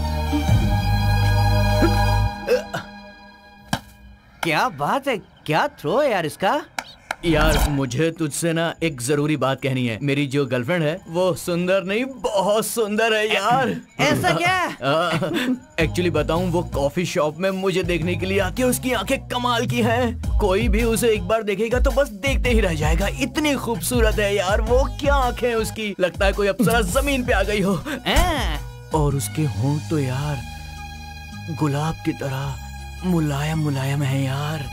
क्या बात है, क्या थ्रो है यार इसका। यार मुझे तुझसे ना एक जरूरी बात कहनी है। मेरी जो गर्लफ्रेंड है वो सुंदर नहीं, बहुत सुंदर है यार। ऐसा क्या? एक्चुअली बताऊं, वो कॉफी शॉप में मुझे देखने के लिए आके उसकी आंखें कमाल की हैं। कोई भी उसे एक बार देखेगा तो बस देखते ही रह जाएगा। इतनी खूबसूरत है यार वो, क्या आंखें हैं उसकी, लगता है कोई अप्सरा जमीन पे आ गई हो। और उसके होंठ तो यार गुलाब की तरह मुलायम मुलायम है यार।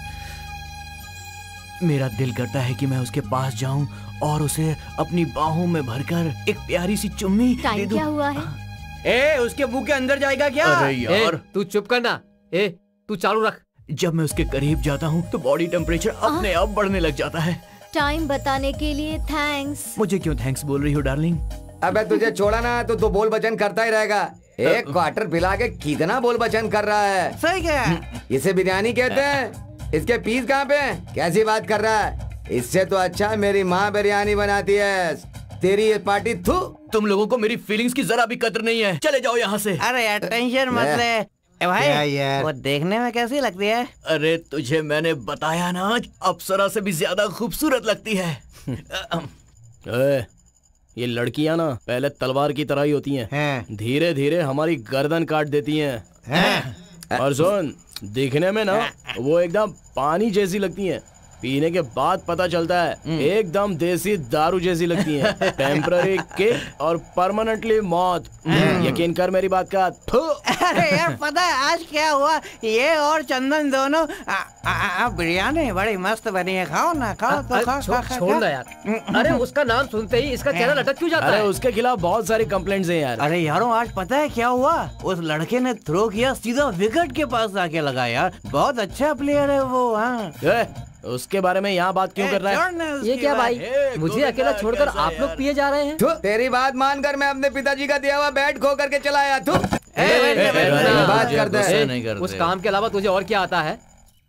मेरा दिल करता है कि मैं उसके पास जाऊं और उसे अपनी बाहों में भरकर एक प्यारी सी चुम्मी दे टाइम दूं। क्या हुआ है? ए, उसके मुंह के अंदर जाएगा क्या? अरे यार, ए, तू चुप करना। ए, तू चालू रख। जब मैं उसके करीब जाता हूँ तो बॉडी टेम्परेचर अपने आप बढ़ने लग जाता है। टाइम बताने के लिए थैंक्स। मुझे क्यों थैंक्स बोल रही हो डार्लिंग? अबे तुझे छोड़ा ना तो तू बोल बचन करता ही रहेगा। एक क्वार्टर पिला के कितना बोल बचन कर रहा है। सही क्या? इसे बिरयानी कहते हैं। इसके पीस कहाँ पे? कैसी बात कर रहा है? इससे तो अच्छा मेरी माँ बिरयानी बनाती है। तेरी ये पार्टी थू। तुम लोगों को मेरी फीलिंग्स की जरा भी कदर नहीं है। चले जाओ यहाँ से। अरे यार टेंशन मत ले। ए भाई यार? वो देखने में कैसी लगती है? अरे तुझे मैंने बताया ना, अप्सरा से भी ज्यादा खूबसूरत लगती है। ए, ये लड़कियां ना पहले तलवार की तरह ही होती हैं, हैं। धीरे धीरे हमारी गर्दन काट देती हैं। हैं? और सुन, दिखने में ना वो एकदम पानी जैसी लगती हैं, पीने के बाद पता चलता है एकदम देसी दारू जैसी लगती हैं। टेम्पररी किक और परमानेंटली मौत। यकीन कर मेरी बात का। थू। अरे यार पता है आज क्या हुआ? ये और चंदन दोनों आ, आ, आ, बिरयानी बड़ी मस्त बनी है। खाओ ना, खाओ तो खाओ। छो- छोड़ ना यार। अरे उसका नाम सुनते ही इसका चेहरा लटक क्यों जाता अरे है? उसके खिलाफ बहुत सारी कंप्लेंट्स हैं यार। अरे यारों आज पता है क्या हुआ? उस लड़के ने थ्रो किया, सीधा विकेट के पास आके लगा यार। बहुत अच्छा प्लेयर है वो। हाँ ए, उसके बारे में यहाँ बात क्यों कर रहा है? ये क्या भाई, मुझे अकेला छोड़कर आप लोग पिए जा रहे हैं? थू, तेरी बात मानकर मैं अपने पिताजी का दिया हुआ बैट खो करके चला आया। थू। ए, ए, ए, ए, ना, बात मुझे करते गुस्सा हैं। नहीं करते। उस काम के अलावा तुझे और क्या आता है?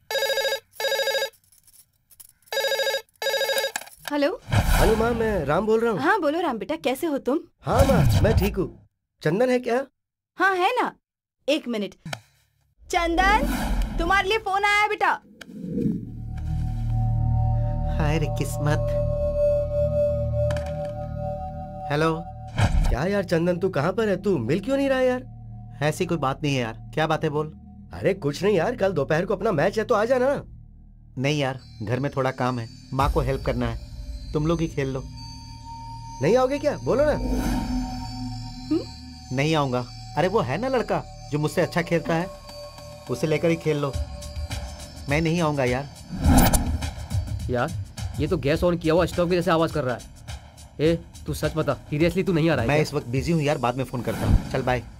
हेलो। हेलो माँ, मैं राम बोल रहा हूँ। हाँ बोलो राम बेटा, कैसे हो तुम? हाँ माँ, मैं ठीक हूँ। चंदन है क्या? हाँ है ना। एक मिनट। चंदन, तुम्हारे लिए फोन आया है बेटा। हाय रे किस्मत। हेलो। क्या यार चंदन, तू कहाँ पर है? तू मिल क्यों नहीं रहा यार? ऐसी कोई बात नहीं है यार। क्या बात है बोल। अरे कुछ नहीं यार, कल दोपहर को अपना मैच है तो आ जाना। नहीं यार, घर में थोड़ा काम है, माँ को हेल्प करना है। तुम लोग ही खेल लो। नहीं आओगे क्या? बोलो ना। नहीं आऊंगा। अरे वो है ना लड़का जो मुझसे अच्छा खेलता है, उसे लेकर ही खेल लो। मैं नहीं आऊंगा यार। यार ये तो गैस ऑन किया हुआ स्टोव की जैसे आवाज कर रहा है। ए, तू सच बता, सीरियसली तू नहीं आ रहा है मैं क्या? इस वक्त बिजी हूँ यार, बाद में फोन करता हूँ। चल बाय।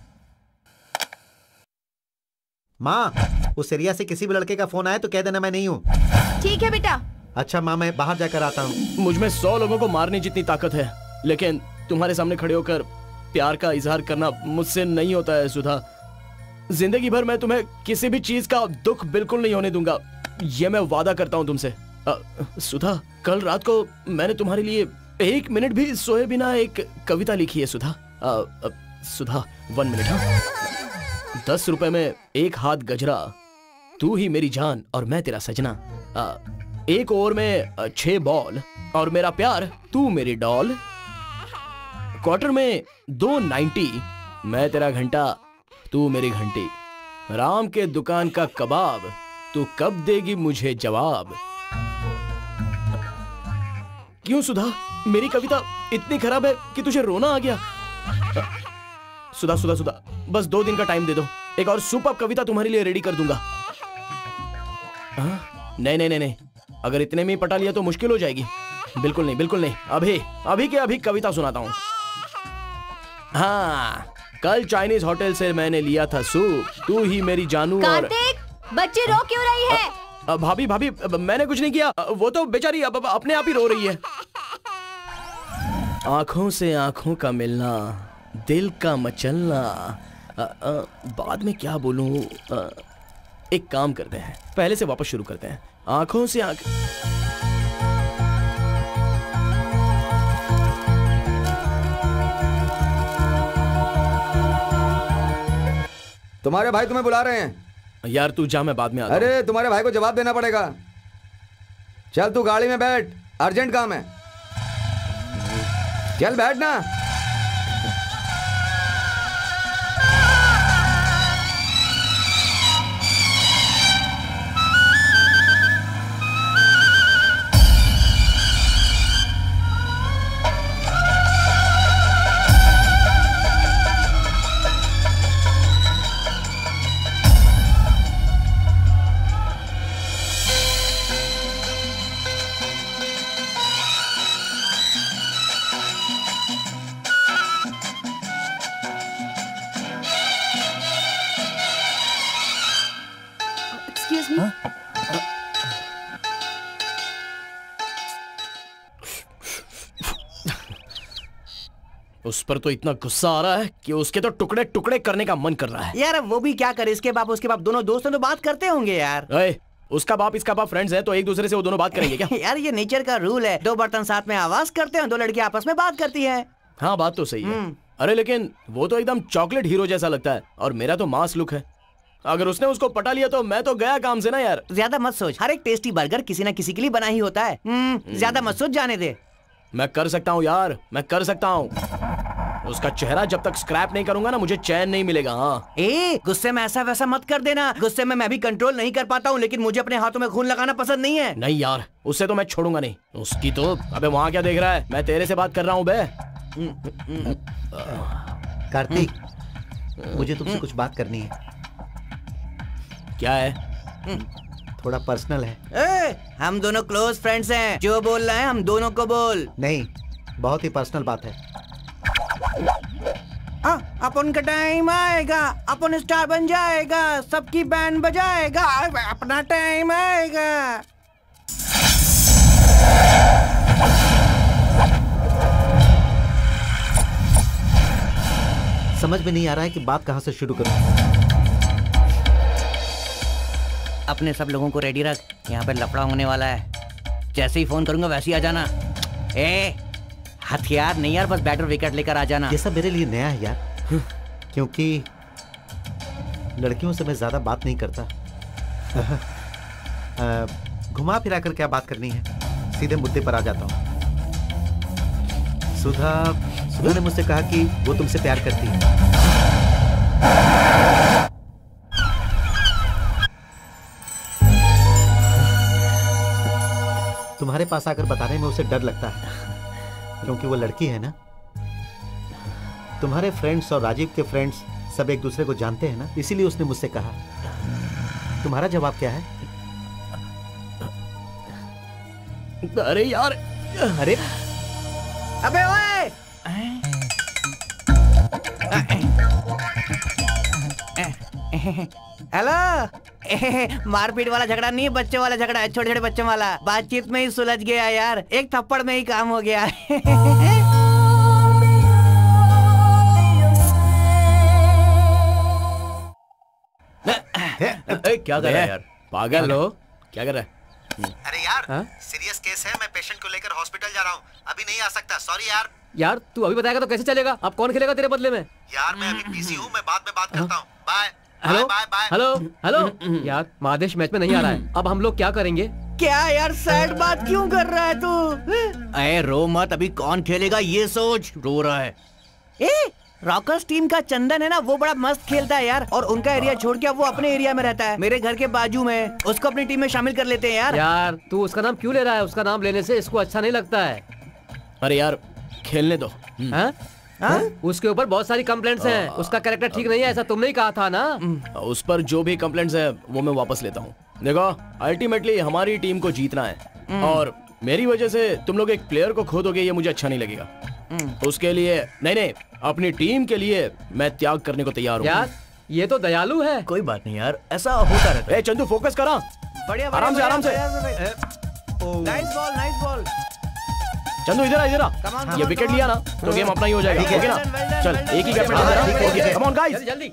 माँ, उस एरिया से किसी भी लड़के का फोन आए तो कह देना मैं नहीं हूँ। ठीक है बेटा। अच्छा माँ, मैं बाहर जाकर आता हूँ। मुझ में सौ लोगों को मारने जितनी ताकत है, लेकिन तुम्हारे सामने खड़े होकर प्यार का इजहार करना मुझसे नहीं होता है सुधा। जिंदगी भर मैं तुम्हें किसी भी चीज का दुख बिल्कुल नहीं होने दूंगा, ये मैं वादा करता हूँ तुमसे। अ, सुधा, कल रात को मैंने तुम्हारे लिए एक मिनट भी सोए बिना एक कविता लिखी है सुधा। अ, अ, सुधा, वन मिनट। हाँ, दस रुपए में एक हाथ गजरा, तू ही मेरी जान और मैं तेरा सजना। अ, एक ओवर में अ, छह बॉल और मेरा प्यार तू मेरी डॉल। क्वार्टर में दो नाइन्टी, मैं तेरा घंटा तू मेरी घंटी। राम के दुकान का कबाब, तू कब देगी मुझे जवाब। क्यों सुधा, मेरी कविता इतनी खराब है कि तुझे रोना आ गया? सुधा सुधा सुधा, बस दो दिन का टाइम दे दो, एक और सुपर कविता तुम्हारे लिए रेडी कर दूंगा। हाँ? नहीं नहीं नहीं नहीं, अगर इतने में ही पटा लिया तो मुश्किल हो जाएगी। बिल्कुल नहीं, बिल्कुल नहीं, अभी अभी के अभी कविता सुनाता हूँ। हाँ, कल चाइनीज होटल से मैंने लिया था सूप, तू ही मेरी जानू। और कार्तिक, बच्ची रो क्यों रही है? अ, भाभी भाभी, अ, मैंने कुछ नहीं किया, अ, वो तो बेचारी अब अब अपने आप ही रो रही है। आंखों से आंखों का मिलना, दिल का मचलना। अ, अ, बाद में क्या बोलूं? अ, एक काम करते हैं, पहले से वापस शुरू करते हैं। आंखों से आंख तुम्हारे भाई तुम्हें बुला रहे हैं। यार तू जा, मैं बाद में आता हूं। अरे तुम्हारे भाई को जवाब देना पड़ेगा। चल तू गाड़ी में बैठ, अर्जेंट काम है। चल बैठ ना। Excuse me. उस पर तो इतना गुस्सा आ रहा है कि उसके तो टुकड़े टुकड़े करने का मन कर रहा है। यार वो भी क्या करे, इसके बाप उसके बाप दोनों दोस्त हैं तो बात करते होंगे यार। ए, उसका बाप इसका बाप फ्रेंड्स है तो एक दूसरे से वो दोनों बात करेंगे क्या? यार ये नेचर का रूल है, दो बर्तन साथ में आवाज करते हैं, दो लड़की आपस में बात करती है। हाँ बात तो सही है। अरे लेकिन वो तो एकदम चॉकलेट हीरो जैसा लगता है और मेरा तो मास लुक है। अगर उसने उसको पटा लिया तो मैं तो गया काम से ना यार। ज्यादा मत सोच, हर एक टेस्टी बर्गर किसी ना किसी के लिए बना ही होता है। ज्यादा मत सोच, जाने दे। मैं कर सकता हूँ यार, मैं कर सकता हूँ। उसका चेहरा जब तक स्क्रैप नहीं करूंगा ना मुझे चैन नहीं मिलेगा। हाँ ए, गुस्से में ऐसा वैसा मत कर देना। गुस्से में मैं भी कंट्रोल नहीं कर पाता हूँ, लेकिन मुझे अपने हाथों में खून लगाना पसंद नहीं है। नहीं यार, उससे तो मैं छोड़ूंगा नहीं। उसकी तो अबे वहाँ क्या देख रहा है, मैं तेरे से बात कर रहा हूँ बे। कार्तिक, मुझे तुमसे कुछ बात करनी है। क्या है? थोड़ा पर्सनल है। ए, हम दोनों क्लोज फ्रेंड्स हैं, जो बोल रहे हैं हम दोनों को बोल। नहीं, बहुत ही पर्सनल बात है। आ, अपन का टाइम आएगा, अपन स्टार बन जाएगा, सबकी बैंड बजाएगा, अपना टाइम आएगा। समझ में नहीं आ रहा है कि बात कहाँ से शुरू करूं। अपने सब लोगों को रेडी रख, यहाँ पे लफड़ा होने वाला है। जैसे ही फोन करूंगा वैसे ही आ जाना। ए, हथियार नहीं यार, बस बैटर विकेट लेकर आ जाना। ये सब मेरे लिए नया है यार, क्योंकि लड़कियों से मैं ज्यादा बात नहीं करता। घुमा फिरा कर क्या बात करनी है, सीधे मुद्दे पर आ जाता हूँ। सुधा सुधा ने मुझसे कहा कि वो तुमसे प्यार करती है। तुम्हारे पास आकर बताने में उसे डर लगता है, क्योंकि वो लड़की है ना। तुम्हारे फ्रेंड्स और राजीव के फ्रेंड्स सब एक दूसरे को जानते हैं ना, इसीलिए उसने मुझसे कहा। तुम्हारा जवाब क्या है? अरे यार, अरे अबे ओए, हेलो। मारपीट वाला झगड़ा नहीं है, बच्चे वाला झगड़ा है, छोटे छोटे बच्चों वाला। बातचीत में ही सुलझ गया यार, एक थप्पड़ में ही काम हो गया। ए, क्या कर रहा है यार, पागल? हेलो, क्या कर रहा है? अरे यार, सीरियस केस है, मैं पेशेंट को लेकर हॉस्पिटल जा रहा हूँ, अभी नहीं आ सकता, सॉरी यार। यार तू अभी बताएगा तो कैसे चलेगा? अब कौन खेलेगा तेरे बदले में? यार मैं अभी बिजी हूँ, मैं बाद में बात करता हूँ। Bye. Hello bye bye. Hello hello यार, महादेश मैच में नहीं आ रहा है, अब हम लोग क्या करेंगे? क्या यार, सैड बात क्यों कर रहा है तू? अरे रो मत, अभी कौन खेलेगा ये सोच। रो रहा है। ए, रॉकर्स टीम का चंदन है ना, वो बड़ा मस्त खेलता है यार, और उनका एरिया छोड़ के वो अपने एरिया में रहता है, मेरे घर के बाजू में। उसको अपनी टीम में शामिल कर लेते हैं यार। यार तू उसका नाम क्यों ले रहा है? उसका नाम लेने से इसको अच्छा नहीं लगता है। अरे यार खेलने दो। हाँ? हाँ? उसके ऊपर बहुत सारी कंप्लेंट्स हैं, उसका कैरेक्टर ठीक नहीं है, ऐसा तुमने ही कहा था ना। उस पर जो भी कंप्लेंट्स है वो मैं वापस लेता हूँ। देखो, अल्टीमेटली हमारी टीम को जीतना है, और मेरी वजह से तुम लोग एक प्लेयर को खो दोगे, ये मुझे अच्छा नहीं लगेगा। उसके लिए नहीं नहीं अपनी टीम के लिए मैं त्याग करने को तैयार हूँ। यार ये तो दयालु है। कोई बात नहीं यार, ऐसा होता रहता है। चंदू फोकस करा, बढ़िया, आराम से आराम से। Nice ball, nice ball. Chandu इधर आ, इधर आ। ये विकेट लिया ना तो गेम अपना ही हो जाएगा, ओके ना? चल एक ही कैप्टन, कम ऑन गाइस, जल्दी।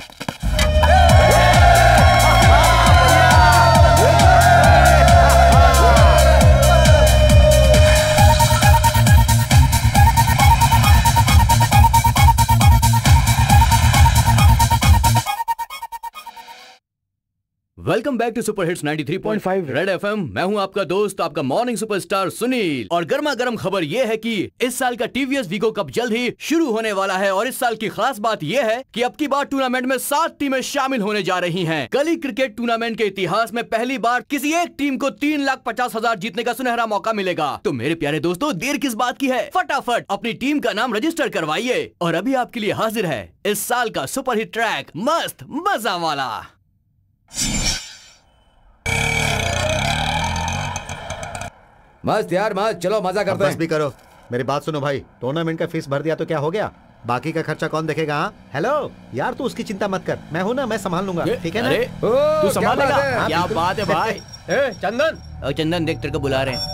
Welcome back to super hits ninety three point five red FM. मैं हूं आपका दोस्त, आपका मॉर्निंग सुपरस्टार सुनील, और गर्मा गर्म खबर यह है कि इस साल का टीवीएस वीगो कप जल्द ही शुरू होने वाला है। और इस साल की खास बात यह है कि अब की बार टूर्नामेंट में सात टीमें शामिल होने जा रही हैं। गली क्रिकेट टूर्नामेंट के इतिहास में पहली बार किसी एक टीम को तीन लाख पचास हजार जीतने का सुनहरा मौका मिलेगा। तो मेरे प्यारे दोस्तों, देर किस बात की है, फटाफट अपनी टीम का नाम रजिस्टर करवाइए। और अभी आपके लिए हाजिर है इस साल का सुपर हिट ट्रैक, मस्त मजा वाला। मस्त यार, मस्त, चलो मजा करते हैं। बस भी करो, मेरी बात सुनो भाई, टूर्नामेंट का फीस भर दिया तो क्या हो गया? बाकी का खर्चा कौन देखेगा? हाँ हेलो यार, तू उसकी चिंता मत कर, मैं हूँ ना, मैं संभाल लूंगा, ठीक है ना? तू संभाल लेगा? क्या बात है भाई। ए, चंदन, ओ चंदन देख तेरे को बुला रहे हैं।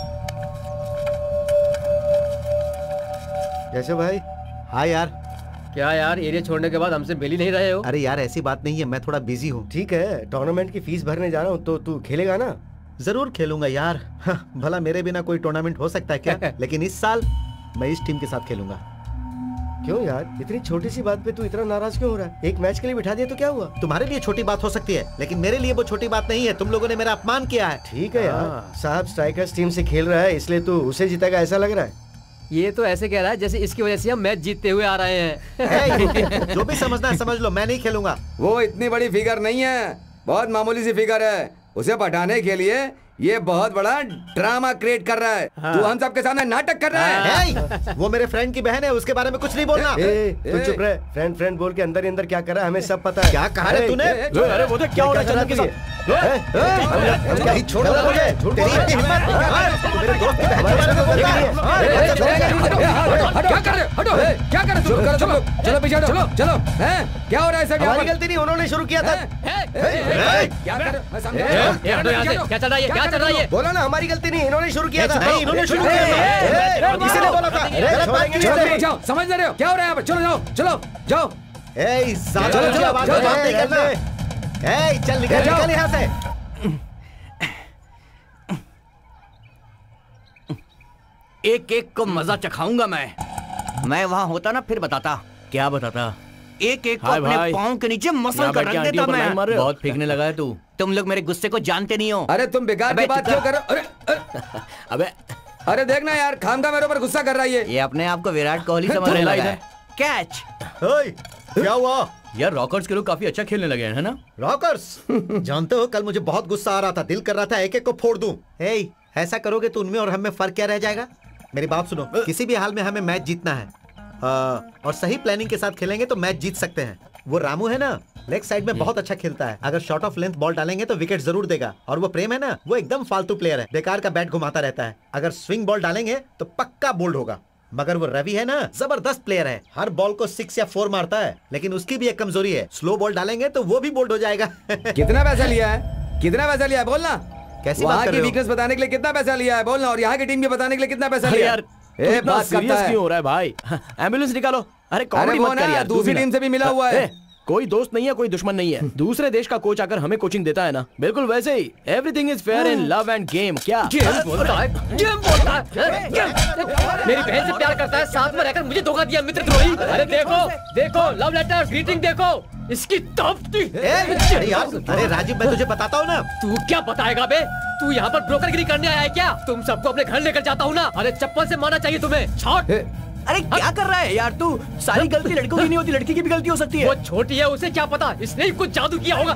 कैसे भाई? हाँ यार। क्या यार, एरिया छोड़ने के बाद हमसे मिल ही नहीं रहे हो? अरे यार ऐसी बात नहीं है, मैं थोड़ा बिजी हूँ। ठीक है, टूर्नामेंट की फीस भरने जा रहा हूँ, तो तू खेलेगा ना? जरूर खेलूंगा यार। हाँ, भला मेरे बिना कोई टूर्नामेंट हो सकता है क्या? लेकिन इस साल मैं इस टीम के साथ खेलूंगा। क्यों यार, इतनी छोटी सी बात पे तू इतना नाराज क्यों हो रहा है? एक मैच के लिए बिठा दिया तो क्या हुआ? तुम्हारे लिए छोटी बात हो सकती है, लेकिन मेरे लिए वो छोटी बात नहीं है। तुम लोगों ने मेरा अपमान किया है। ठीक है यार, साहब स्ट्राइकर्स टीम से खेल रहा है, इसलिए तू उसे जीतेगा ऐसा लग रहा है? ये तो ऐसे कह रहा है जैसे इसकी वजह से हम मैच जीतते हुए आ रहे हैं। जो भी समझना है समझ लो, मैं नहीं खेलूंगा। वो इतनी बड़ी फिगर नहीं है, बहुत मामूली सी फिगर है। उसे पटाने के लिए ये बहुत बड़ा ड्रामा क्रिएट कर रहा है। हाँ। तू हम सबके सामने नाटक कर रहा है। हाँ। वो मेरे फ्रेंड की बहन है, उसके बारे में कुछ नहीं बोलना। तू चुप रहे। फ्रेंड फ्रेंड बोल के अंदर ही अंदर क्या कर रहा है हमें सब पता है। क्या कहा है तूने? अरे वो क्या हो रहा है चंदन के साथ? छोड़ दो मुझे, तेरी इतनी हिम्मत? मेरे दोस्त की बहन क्या कर रहे हो? हटो, क्या कर रहे हो? चलो चलो चलो पीछे हटो, चलो चलो। क्या हो रहा है सब? हमारी गलती नहीं, उन्होंने शुरू किया था। क्या कर रहे हो? क्या चल रहा है? क्या चल रहा है? बोला ना हमारी गलती नहीं, इन्होंने शुरू किया था। नहीं, इन्होंने शुरू किया था। किसी ने बोला था। जाओ, समझ रहे हो क्या हो रहा है? चलो जाओ, चलो जाओ। ए, चलो चलो, बात नहीं करना। ए, चल निकल निकल यहाँ से। एक एक को मजा चखाऊंगा मैं। मैं वहाँ होता ना फिर बताता। क्या बताता? एक एक को अपने पाँव के नीचे मसल कर रख देता मैं। बहुत फेंकने लगा है तू। तुम लोग मेरे गुस्से को जानते नहीं हो। अरे तुम बेकार की बात क्यों कर रहे हो? अरे अबे अरे देखना यार, खामखा मेरे ऊपर गुस्सा कर रहा है ये। ये अपने आप को विराट कोहली समझने लगा है। कैच। क्या हुआ? यार रॉकर्स के लोग काफी अच्छा खेलने लगे हैं, है ना? रॉकर्स? जानते हो कल मुझे बहुत गुस्सा आ रहा था, दिल कर रहा था एक एक को फोड़ दूं। ए, ऐसा करोगे तो उनमें और हम में फर्क क्या रह जाएगा? मेरी बात सुनो, किसी भी हाल में हमें मैच जीतना है आ, और सही प्लानिंग के साथ खेलेंगे तो मैच जीत सकते हैं। वो रामू है ना, लेग साइड में बहुत अच्छा खेलता है। अगर शॉर्ट ऑफ लेंथ बॉल डालेंगे तो विकेट जरूर देगा। और वो प्रेम है ना, वो एकदम फालतू प्लेयर है, बेकार का बैट घुमाता रहता है। अगर स्विंग बॉल डालेंगे तो पक्का बोल्ड होगा। मगर वो रवि है ना, जबरदस्त प्लेयर है, हर बॉल को सिक्स या फोर मारता है। लेकिन उसकी भी एक कमजोरी है, स्लो बॉल डालेंगे तो वो भी बोल्ड हो जाएगा। कितना पैसा लिया है? कितना पैसा लिया है बोलना? कैसी बात कर रहे हो? वीकनेस बताने के लिए कितना पैसा लिया है बोलना, और यहाँ की टीम के बताने के लिए कितना पैसा लिया? यार ए, बात सीरियस क्यों हो रहा है भाई? एम्बुलेंस निकालो। अरे कॉमेडी मत कर यार, दूसरी टीम से भी मिला हुआ है। कोई दोस्त नहीं है, कोई दुश्मन नहीं है। दूसरे देश का कोच आकर हमें कोचिंग देता है ना, बिल्कुल वैसे ही everything is fair in love and game. क्या गेम बोलता है? गेम बोलता है? मेरी बहन से प्यार करता है, साथ में रहकर मुझे धोखा दिया, मित्रद्रोही। अरे देखो देखो, लव लेटर ग्रीटिंग देखो, इसकी तफ्ती। अरे यार, अरे राजीव मैं तुझे बताता हूँ ना। तू क्या बताएगा बे? तू यहाँ पर ब्रोकरगिरी करने आया है क्या? तुम सबको अपने घर लेकर जाता हूँ ना। अरे चप्पल से मारना चाहिए तुम्हें। छोड़। अरे क्या कर रहा है यार तू? सारी गलती लड़कों की नहीं होती, लड़की की भी गलती हो सकती है। वो छोटी है, उसे क्या पता, इसने ही कुछ जादू किया होगा।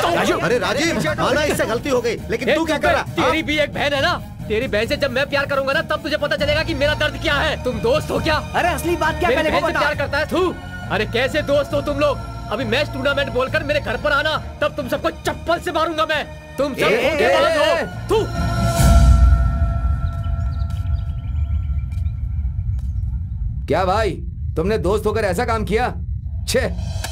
अरे राजीव, माना इससे गलती हो गई, लेकिन तू क्या कर रहा? तेरी भी एक बहन है ना, तेरी बहन से जब मैं प्यार करूंगा ना, तब तुझे पता चलेगा कि मेरा दर्द क्या है। तुम दोस्त हो क्या? अरे असली बात क्या? मेरी बहन से प्यार करता है तू? अरे कैसे दोस्त हो तुम लोग? अभी मैच टूर्नामेंट बोलकर मेरे घर पर आना, तब तुम सबको चप्पल से मारूंगा मैं। तुम सब धोखेबाज हो। तू क्या भाई, तुमने दोस्त होकर ऐसा काम किया? छे।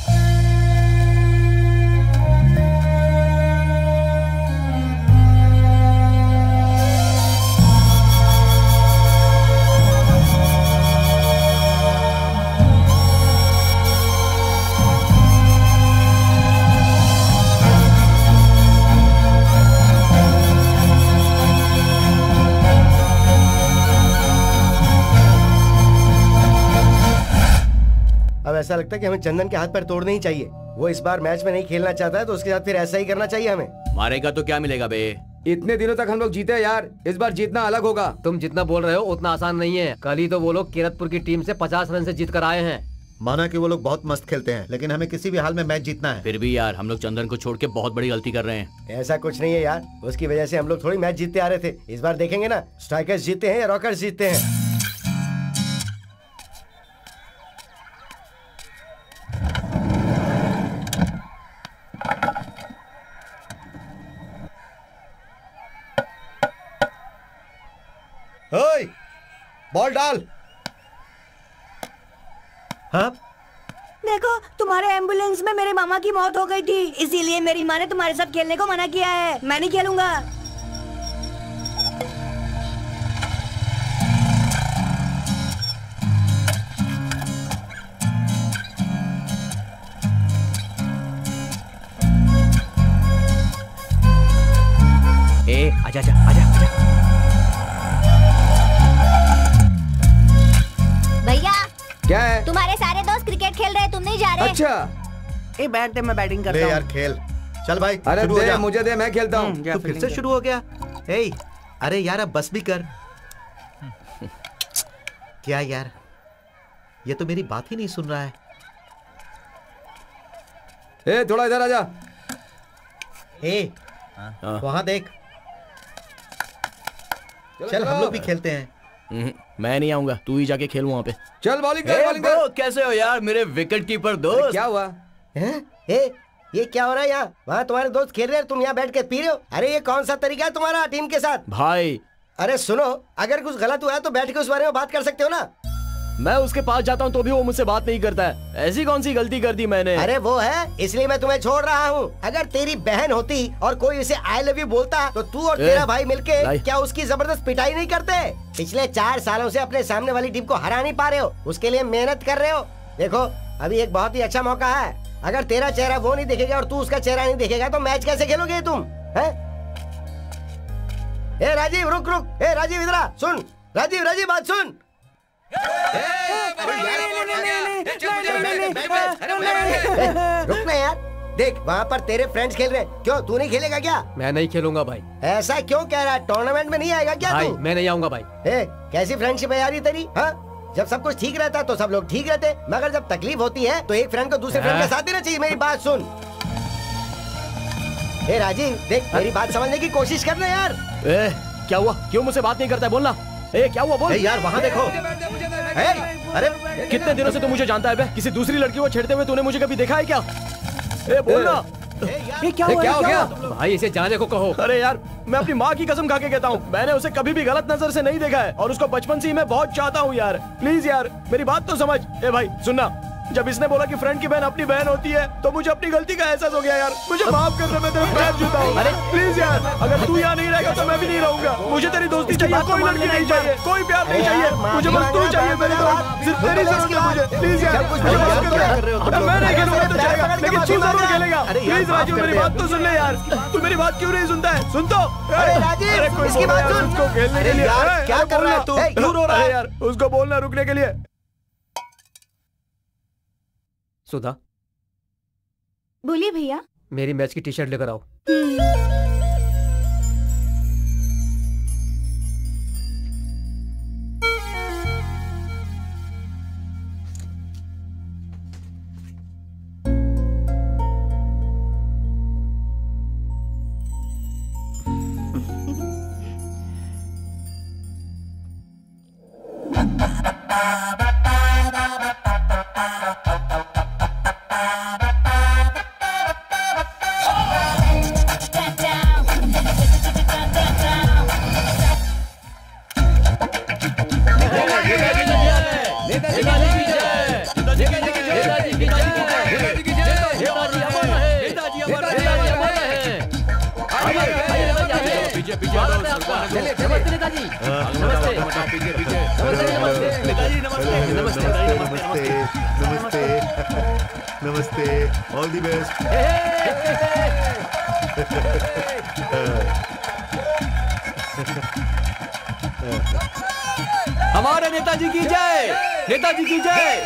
अब ऐसा लगता है कि हमें चंदन के हाथ पैर तोड़ने ही चाहिए। वो इस बार मैच में नहीं खेलना चाहता है, तो उसके साथ फिर ऐसा ही करना चाहिए हमें। मारेगा तो क्या मिलेगा बे? इतने दिनों तक हम लोग जीते यार, इस बार जीतना अलग होगा। तुम जितना बोल रहे हो उतना आसान नहीं है। कल ही तो वो लोग किरतपुर की टीम से पचास रन से जीत कर आए हैं। माना कि वो लोग बहुत मस्त खेलते हैं, लेकिन हमें किसी भी हाल में मैच जीतना है। फिर भी यार हम लोग चंदन को छोड़ के बहुत बड़ी गलती कर रहे हैं। ऐसा कुछ नहीं है यार, उसकी वजह से हम लोग थोड़ी मैच जीतते आ रहे थे। इस बार देखेंगे ना, स्ट्राइकर्स जीतते हैं या रॉकर्स जीतते हैं। ओए, बॉल डाल। हाँ तुम्हारे एम्बुलेंस में मेरे मामा की मौत हो गई थी, इसीलिए मेरी माँ ने तुम्हारे साथ खेलने को मना किया है। मैं नहीं खेलूंगा। ए, आजा आजा आजा आजा। भैया क्या है? तुम्हारे सारे दोस्त क्रिकेट खेल रहे हैं, तुम नहीं जा रहे? अच्छा। ए बैठ दे, मैं बैटिंग करता हूँ। यार खेल, चल भाई। अरे दे, मुझे दे, मैं खेलता हूँ। तू फिर से शुरू हो गया? ए, अरे यार अब बस भी कर। क्या यार, ये तो मेरी बात ही नहीं सुन रहा है। ए, थोड़ा इधर आजा। ए, वहाँ देख। चल हम लोग भी खेलते हैं। मैं नहीं आऊंगा, तू ही जाके खेल वहाँ पे। चल बॉलिंग कर, बॉलिंग कर। कैसे हो यार मेरे विकेट कीपर दोस्त? क्या हुआ? हैं? ए, ये क्या हो रहा है यहाँ? वहाँ तुम्हारे दोस्त खेल रहे हैं, तुम यहाँ बैठ के पी रहे हो? अरे ये कौन सा तरीका है तुम्हारा टीम के साथ? भाई अरे सुनो, अगर कुछ गलत हुआ है तो बैठ के उस बारे में बात कर सकते हो ना। मैं उसके पास जाता हूँ तो भी वो मुझसे बात नहीं करता है। ऐसी कौन सी गलती कर दी मैंने? अरे वो है, इसलिए मैं तुम्हें छोड़ रहा हूँ। अगर तेरी बहन होती और कोई उसे आई लव यू बोलता तो तू और तेरा भाई मिलके क्या उसकी जबरदस्त पिटाई नहीं करते? पिछले चार सालों से अपने सामने वाली टीम को हरा नहीं पा रहे हो, उसके लिए मेहनत कर रहे हो। देखो अभी एक बहुत ही अच्छा मौका है। अगर तेरा चेहरा वो नहीं देखेगा और तू उसका चेहरा नहीं देखेगा तो मैच कैसे खेलोगे तुम? है? ए राजीव रुक रुक, ए राजीव इधर आ, सुन राजीव, राजीव बात सुन। रुकना यार, देख वहाँ पर तेरे फ्रेंड्स खेल रहे हैं, क्यों तू नहीं खेलेगा क्या? मैं नहीं खेलूंगा भाई। ऐसा क्यों कह रहा है? टूर्नामेंट में नहीं आएगा क्या भाई? तू? मैं नहीं आऊंगा भाई। ए, कैसी फ्रेंडशिप है यार ये तेरी? हाँ, जब सब कुछ ठीक रहता है तो सब लोग ठीक रहते, मगर जब तकलीफ होती है तो एक फ्रेंड को दूसरे फ्रेंड का साथ देना चाहिए। मेरी बात सुन। ए राजीव देख, मेरी बात समझने की कोशिश करना यार। ए, क्या हुआ? क्यों मुझसे बात नहीं करता है? बोलना। ए, क्या हुआ बोल। ए, यार वहाँ देखो। ए, अरे कितने दिनों से तू मुझे जानता है बे? किसी दूसरी लड़की को छेड़ते हुए तूने मुझे कभी देखा है क्या? ए, बोलना। ये क्या हुआ? क्या हो गया? भाई इसे जाने को कहो। अरे यार, मैं अपनी माँ की कसम खा के कहता हूँ, मैंने उसे कभी भी गलत नजर से नहीं देखा है और उसको बचपन से ही मैं बहुत चाहता हूँ यार। प्लीज यार मेरी बात तो समझ। ए भाई सुनना, जब इसने बोला कि फ्रेंड की बहन अपनी बहन होती है तो मुझे अपनी गलती का एहसास हो गया यार। मुझे माफ कर दे, मैं तेरे पैर छूता हूँ। अरे प्लीज यार, अगर तू यहाँ नहीं रहेगा तो मैं भी नहीं रहूंगा। मुझे तेरी दोस्ती चाहिए, कोई लड़की नहीं चाहिए, कोई प्यार नहीं चाहिए, मुझे बस तू चाहिए मेरी दोस्त, सिर्फ तेरी जरूरत है मुझे। प्लीज यार, मैं नहीं खेलूंगा तो जाएगा, लेकिन तू जरूर खेलेगा। प्लीज राजू मेरी बात तो सुन ले यार। तू मेरी बात क्यों नहीं सुनता है? सुन तो। अरे राजीव इसकी बात सुन। उसको खेलने के लिए क्या कर रहा है तू? क्यों रो रहा है यार? उसको बोलना रुकने के लिए। सुधा, बोलिए भैया। मेरी मैच की टी शर्ट लेकर आओ। नमस्ते, ऑल दी बेस्ट। हमारे नेताजी की जय, नेताजी की जय।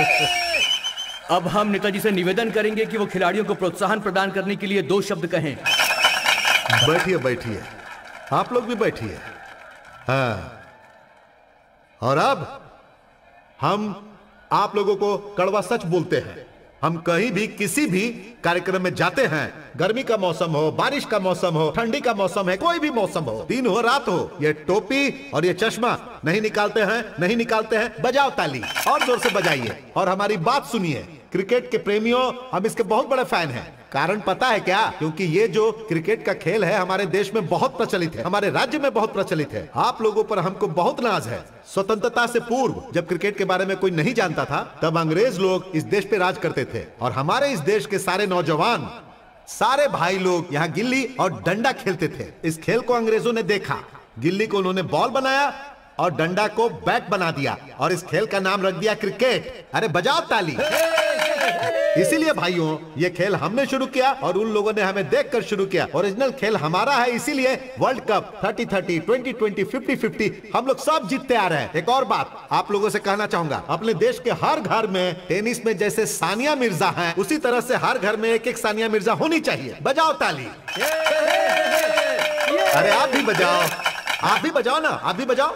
अब हम नेताजी से निवेदन करेंगे कि वो खिलाड़ियों को प्रोत्साहन प्रदान करने के लिए दो शब्द कहें। बैठिए बैठिए, आप लोग भी बैठिए। हाँ, और अब हम आप लोगों को कड़वा सच बोलते हैं। हम कहीं भी किसी भी कार्यक्रम में जाते हैं, गर्मी का मौसम हो, बारिश का मौसम हो, ठंडी का मौसम है, कोई भी मौसम हो, दिन हो रात हो, ये टोपी और ये चश्मा नहीं निकालते हैं, नहीं निकालते हैं। बजाओ ताली और जोर से बजाइए और हमारी बात सुनिए। क्रिकेट के प्रेमियों, हम इसके बहुत बड़े फैन हैं। कारण पता है क्या? क्योंकि ये जो क्रिकेट का खेल है हमारे देश में बहुत प्रचलित है, हमारे राज्य में बहुत प्रचलित है। आप लोगों पर हमको बहुत नाज है। स्वतंत्रता से पूर्व जब क्रिकेट के बारे में कोई नहीं जानता था, तब अंग्रेज लोग इस देश पे राज करते थे और हमारे इस देश के सारे नौजवान, सारे भाई लोग यहाँ गिल्ली और डंडा खेलते थे। इस खेल को अंग्रेजों ने देखा, गिल्ली को उन्होंने बॉल बनाया और डंडा को बैट बना दिया और इस खेल का नाम रख दिया क्रिकेट। अरे बजाओ ताली। इसीलिए भाइयों, ये खेल हमने शुरू किया और उन लोगों ने हमें देखकर शुरू किया। ओरिजिनल खेल हमारा है, इसीलिए world cup thirty thirty, twenty twenty, fifty fifty हम लोग सब जीतते आ रहे हैं। एक और बात आप लोगों से कहना चाहूंगा, अपने देश के हर घर में टेनिस में जैसे सानिया मिर्जा हैं, उसी तरह से हर घर में एक एक सानिया मिर्जा होनी चाहिए। बजाओ ताली। अरे आप भी बजाओ, आप भी बजाओ ना, आप भी बजाओ।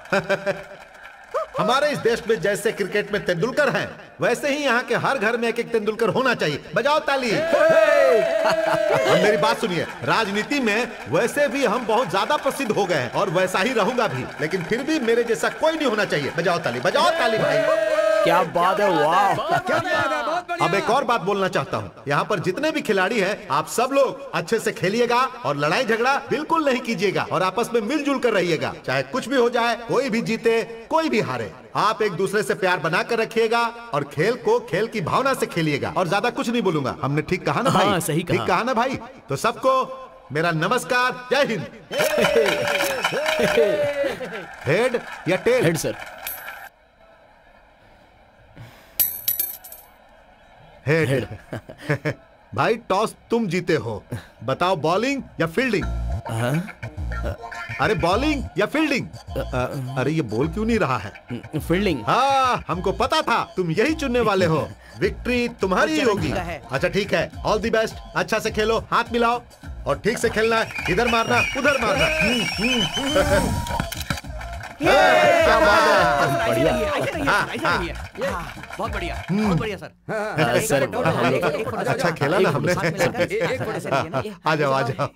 हमारे इस देश में जैसे क्रिकेट में तेंदुलकर हैं, वैसे ही यहाँ के हर घर में एक एक तेंदुलकर होना चाहिए। बजाओ ताली। अब मेरी बात सुनिए, राजनीति में वैसे भी हम बहुत ज्यादा प्रसिद्ध हो गए हैं और वैसा ही रहूंगा भी, लेकिन फिर भी मेरे जैसा कोई नहीं होना चाहिए। बजाओ ताली, बजाओ ताली भाई। क्या बात है, वाह। अब एक और बात बोलना चाहता हूँ, यहाँ पर जितने भी खिलाड़ी हैं, आप सब लोग अच्छे से खेलिएगा और लड़ाई झगड़ा बिल्कुल नहीं कीजिएगा और आपस में मिलजुल कर रहिएगा। चाहे कुछ भी हो जाए, कोई भी जीते कोई भी हारे, आप एक दूसरे से प्यार बनाकर रखिएगा और खेल को खेल की भावना से खेलिएगा। और ज्यादा कुछ नहीं बोलूंगा। हमने ठीक कहा ना भाई? हाँ, सही कहा। ठीक कहा ना भाई? तो सबको मेरा नमस्कार, जय हिंद। हेड या tail? Head sir. Head, head. भाई टॉस तुम जीते हो, बताओ बॉलिंग या फील्डिंग? अरे बॉलिंग या फील्डिंग? अरे ये बोल क्यों नहीं रहा है? फील्डिंग। हाँ, हमको पता था तुम यही चुनने वाले हो। विक्ट्री तुम्हारी ही होगी। अच्छा ठीक है, ऑल दी बेस्ट। अच्छा से खेलो, हाथ मिलाओ और ठीक से खेलना है। इधर मारना, उधर मारना। क्या बात है, बढ़िया। बहुत बढ़िया, बहुत बढ़िया सर। सर अच्छा खेला ना हमने। आ जाओ, आ जाओ।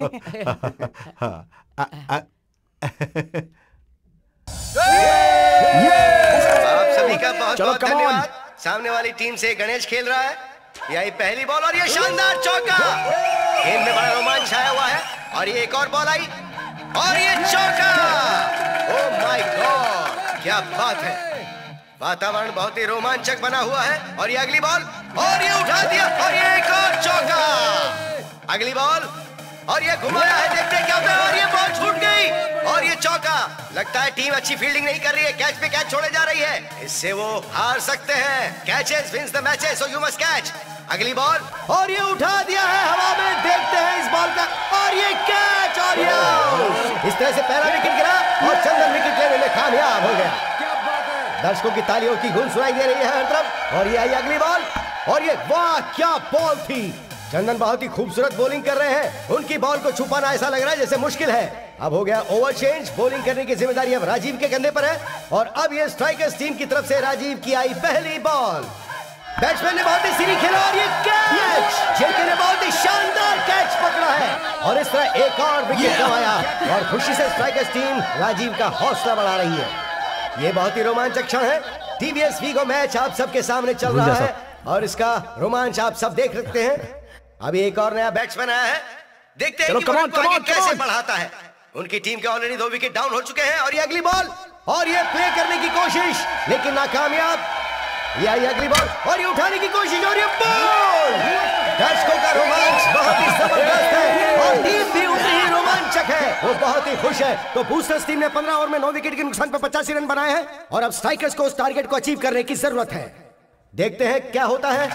आप सभी का बहुत बहुत धन्यवाद। सामने वाली टीम से गणेश खेल रहा है। यही पहली बॉल और ये शानदार चौका। गेम में बड़ा रोमांच छाया हुआ है और ये एक और बॉल आई और ये चौका। ओह माय गॉड, क्या बात है। वातावरण बहुत ही रोमांचक बना हुआ है और ये अगली बॉल और ये उठा दिया और ये एक और चौका। अगली बॉल और ये घुमाया है, देखते क्या होता है और ये बॉल छूट गई और ये चौका। लगता है टीम अच्छी फील्डिंग नहीं कर रही है, कैच पे कैच छोड़े जा रही है, इससे वो हार सकते हैं। Catches wins the matches, so you must catch. अगली बॉल और ये उठा दिया है हवा में, देखते हैं इस बॉल का और ये कैच और ये आउट। इस तरह से पहला विकेट गिरा और चंदन विकेट लेने में कामयाब हो गया। दर्शकों की तालियों की गूंज सुनाई दे रही है हर तरफ और ये आई अगली बॉल और ये वाह क्या बॉल थी। चंदन बहुत ही खूबसूरत बॉलिंग कर रहे हैं। उनकी बॉल को छुपाना ऐसा लग रहा है जैसे मुश्किल है। अब हो गया ओवर चेंज, बॉलिंग करने की जिम्मेदारी अब राजीव के कंधे पर है और अब ये स्ट्राइकर्स टीम की तरफ से राजीव की आई पहली बॉल। बैट्समैन ने बहुत ही सीधी खेला और ये कैच। जेके ने बहुत ही शानदार कैच पकड़ा है और इस तरह एक और विकेट गंवाया और खुशी से स्ट्राइकर्स टीम राजीव का हौसला बढ़ा रही है। ये बहुत ही रोमांचक क्षण है। टीवीएस वीगो मैच आप सबके सामने चल रहा है और इसका रोमांच आप सब देख सकते हैं। अभी एक और नया बैट्समैन आया है, देखते हैं कि वो आगे कैसे बढ़ाता है। उनकी टीम के ऑलरेडी दो विकेट डाउन हो चुके हैं और ये अगली बॉल और ये प्ले करने की कोशिश लेकिन नाकामयाब। ये आई अगली बॉल और ये उठाने की कोशिश और ये बॉल। दर्शकों का रोमांच बहुत ही जबरदस्त है और टीम भी उतनी ही रोमांचक है, वो बहुत ही खुश है। तो बूस्टर्स टीम ने पंद्रह ओवर में नौ विकेट के नुकसान पर पचासी रन बनाए हैं और अब स्ट्राइकर्स को उस टारगेट को अचीव करने की जरूरत है। देखते हैं क्या होता है।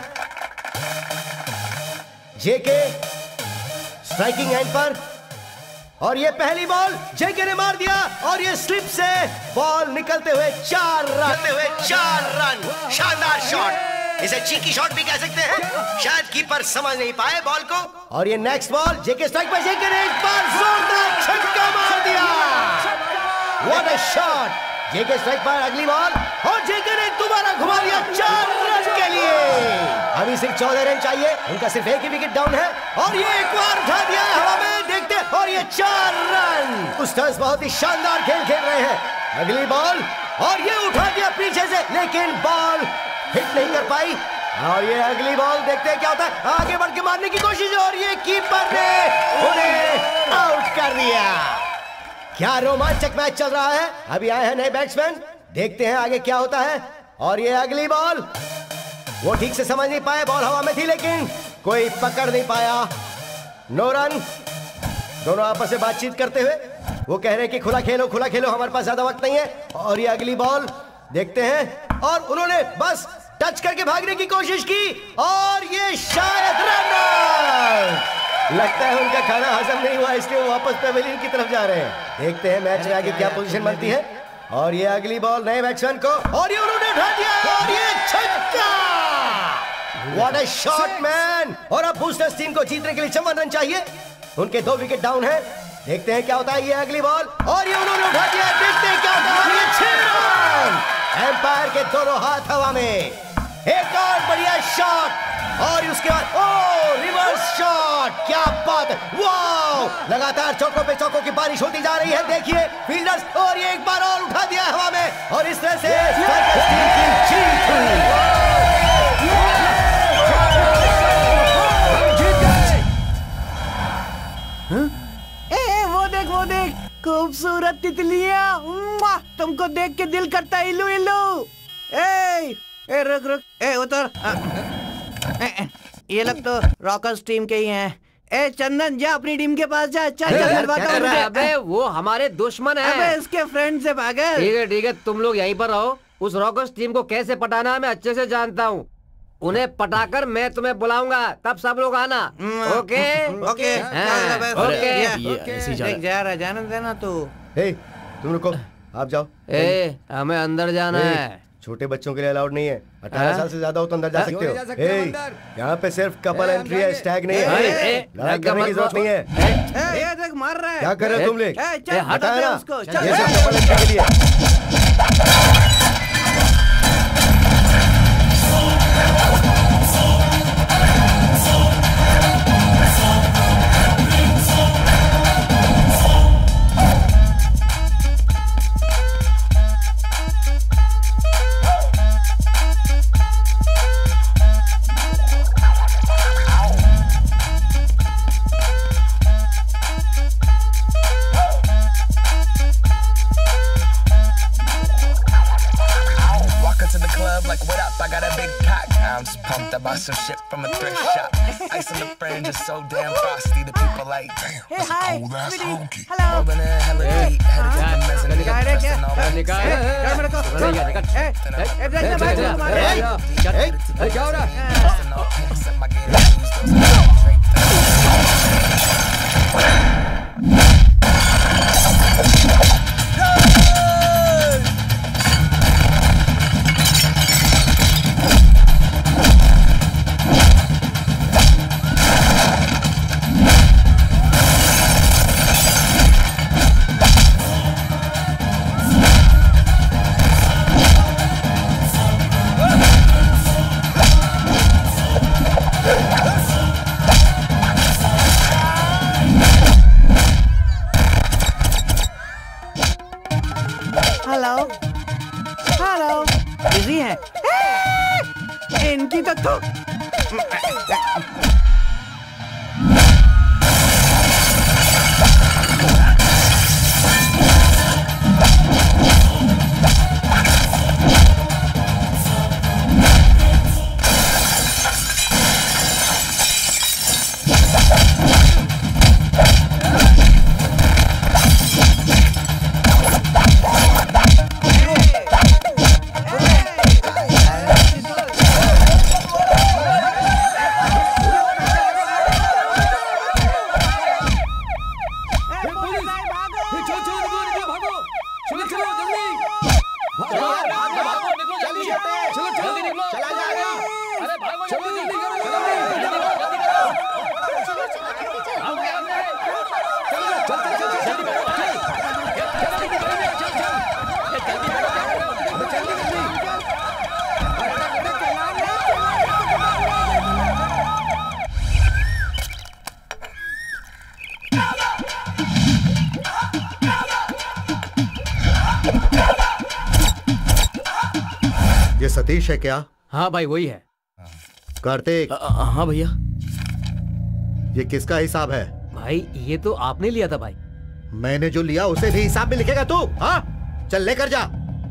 जेके स्ट्राइकिंग एंड पर और ये पहली बॉल जेके ने मार दिया और ये स्लिप से बॉल निकलते हुए चार रन हुए चार रन शानदार शॉट। इसे चीकी शॉट भी कह सकते हैं। शायद कीपर समझ नहीं पाए बॉल को और ये नेक्स्ट बॉल जेके स्ट्राइक पर जेके ने एक बार जोरदार छक्का मार दिया। What a shot. JK strike पर अगली बॉल और जेके ने दोबारा घुमा दिया चार रन के लिए। अभी सिर्फ चौदह रन चाहिए, उनका सिर्फ एक ही विकेट डाउन है और ये एक बार उठा दिया है हवा में, देखते और ये चार रन। बूस्टर्स बहुत ही शानदार खेल खेल रहे हैं। अगली बॉल और ये उठा दिया पीछे से लेकिन बॉल हिट नहीं कर पाई और ये अगली बॉल देखते हैं क्या होता है। आगे बढ़ के मारने की कोशिश और ये कीपर ने उन्हें आउट कर दिया। क्या रोमांचक मैच चल रहा है। अभी आए हैं नए बैट्समैन, देखते हैं आगे क्या होता है। और ये अगली बॉल, वो ठीक से समझ नहीं पाए, बॉल हवा में थी लेकिन कोई पकड़ नहीं पाया। No run. दोनों आपस में बातचीत करते हुए वो कह रहे हैं कि खुला खेलो खुला खेलो, हमारे पास ज्यादा वक्त नहीं है। और ये अगली बॉल देखते हैं और उन्होंने बस टच करके भागने की कोशिश की और ये शायद रन आउट। लगता है उनका खाना हजम नहीं हुआ इसलिए वो वापस पेविलियन की तरफ जा रहे हैं। देखते हैं मैच में आगे क्या पोजीशन बनती है। और ये अगली बॉल नए बैट्समैन को और ये उन्होंने उठा दिया और ये छक्का। What a shot man. और अब बूस्टर्स टीम को जीतने के लिए चौवन रन चाहिए, उनके दो विकेट डाउन है। देखते हैं क्या होता है। ये अगली बॉल और ये उन्होंने उठा दिया, देखते हैं क्या होता है। ये छह रन। एम्पायर के दोनों हाथ हवा में, एक और बढ़िया शॉट और उसके बाद ओ रिवर्स शॉट। क्या बात है, वाह। लगातार चौकों पे चौकों की बारिश होती जा रही है। देखिए फील्डर्स और ये एक बार और उठा दिया हवा में और इस तरह से स्ट्राइकर्स टीम की जीत हुई। ए, वो देख वो देख खूबसूरत तितलियां। तुमको देख के दिल करता है इल्लू इल्लू। ए, ए रुक रुक, ए उतर। ए, ए, ये लोग तो रॉकर्स टीम के ही हैं। ए चंदन जा अपनी टीम के पास जा। चल चल मिलवाता हूं मुझे। अबे वो हमारे दुश्मन है। अबे इसके फ्रेंड से भागे। ठीक है ठीक है, तुम लोग यहीं पर रहो। उस रॉकर्स टीम को कैसे पटाना है मैं अच्छे से जानता हूँ। उन्हें पटाकर मैं तुम्हें बुलाऊंगा, तब सब लोग आना। Okay okay okay. जा रहा जाने देना तू। हे तुम रुको, आप जाओ। ए हमें अंदर जाना है। छोटे बच्चों के लिए अलाउड नहीं है। अठारह साल से ज्यादा हो तो अंदर जा सकते हो। ए यहाँ पे सिर्फ कपल एंट्री है, स्टैग नहीं है। लड़ाई करने की जरूरत नहीं है। ये देख मार रहा है। क्या कर रहे हो तुम लोग? हटा दे उसको। ये सब कपल एंट्री के लिए। Some shit from a thrift shop. Ice on the fringe is so damn frosty. The people like, damn, hey, hi, that's a cold ass hello. Rolling in hella deep, headed to the mezzanine. Pressing all my निकाल यार मेरे को चल ए ए इधर से बाहर मार ए ए क्या हो रहा हेलो हेलो बिजी है इनकी तो तो ये सतीश है क्या? हाँ भाई वही है। कार्तिक। हाँ भैया। ये किसका हिसाब है? भाई ये तो आपने लिया था भाई। मैंने जो लिया उसे भी हिसाब में लिखेगा तू? हाँ चल लेकर जा।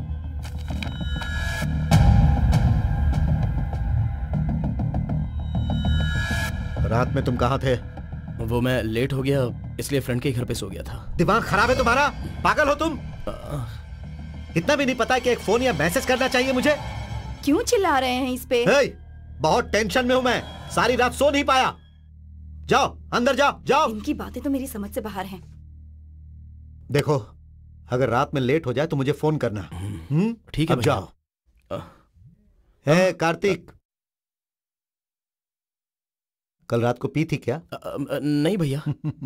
रात में तुम कहाँ थे? वो मैं लेट हो गया इसलिए फ्रेंड के घर पे सो गया था। दिमाग खराब है तुम्हारा? पागल हो तुम? इतना भी नहीं पता कि एक फोन या मैसेज करना चाहिए मुझे? क्यों चिल्ला रहे हैं इस पे? hey, बहुत टेंशन में हूं मैं, सारी रात सो नहीं पाया। जाओ अंदर जाओ जाओ। इनकी बातें तो मेरी समझ से बाहर हैं। देखो अगर रात में लेट हो जाए तो मुझे फोन करना। ठीक है अब जाओ। है कार्तिक, कल रात को पी थी क्या? आ, आ, नहीं भैया।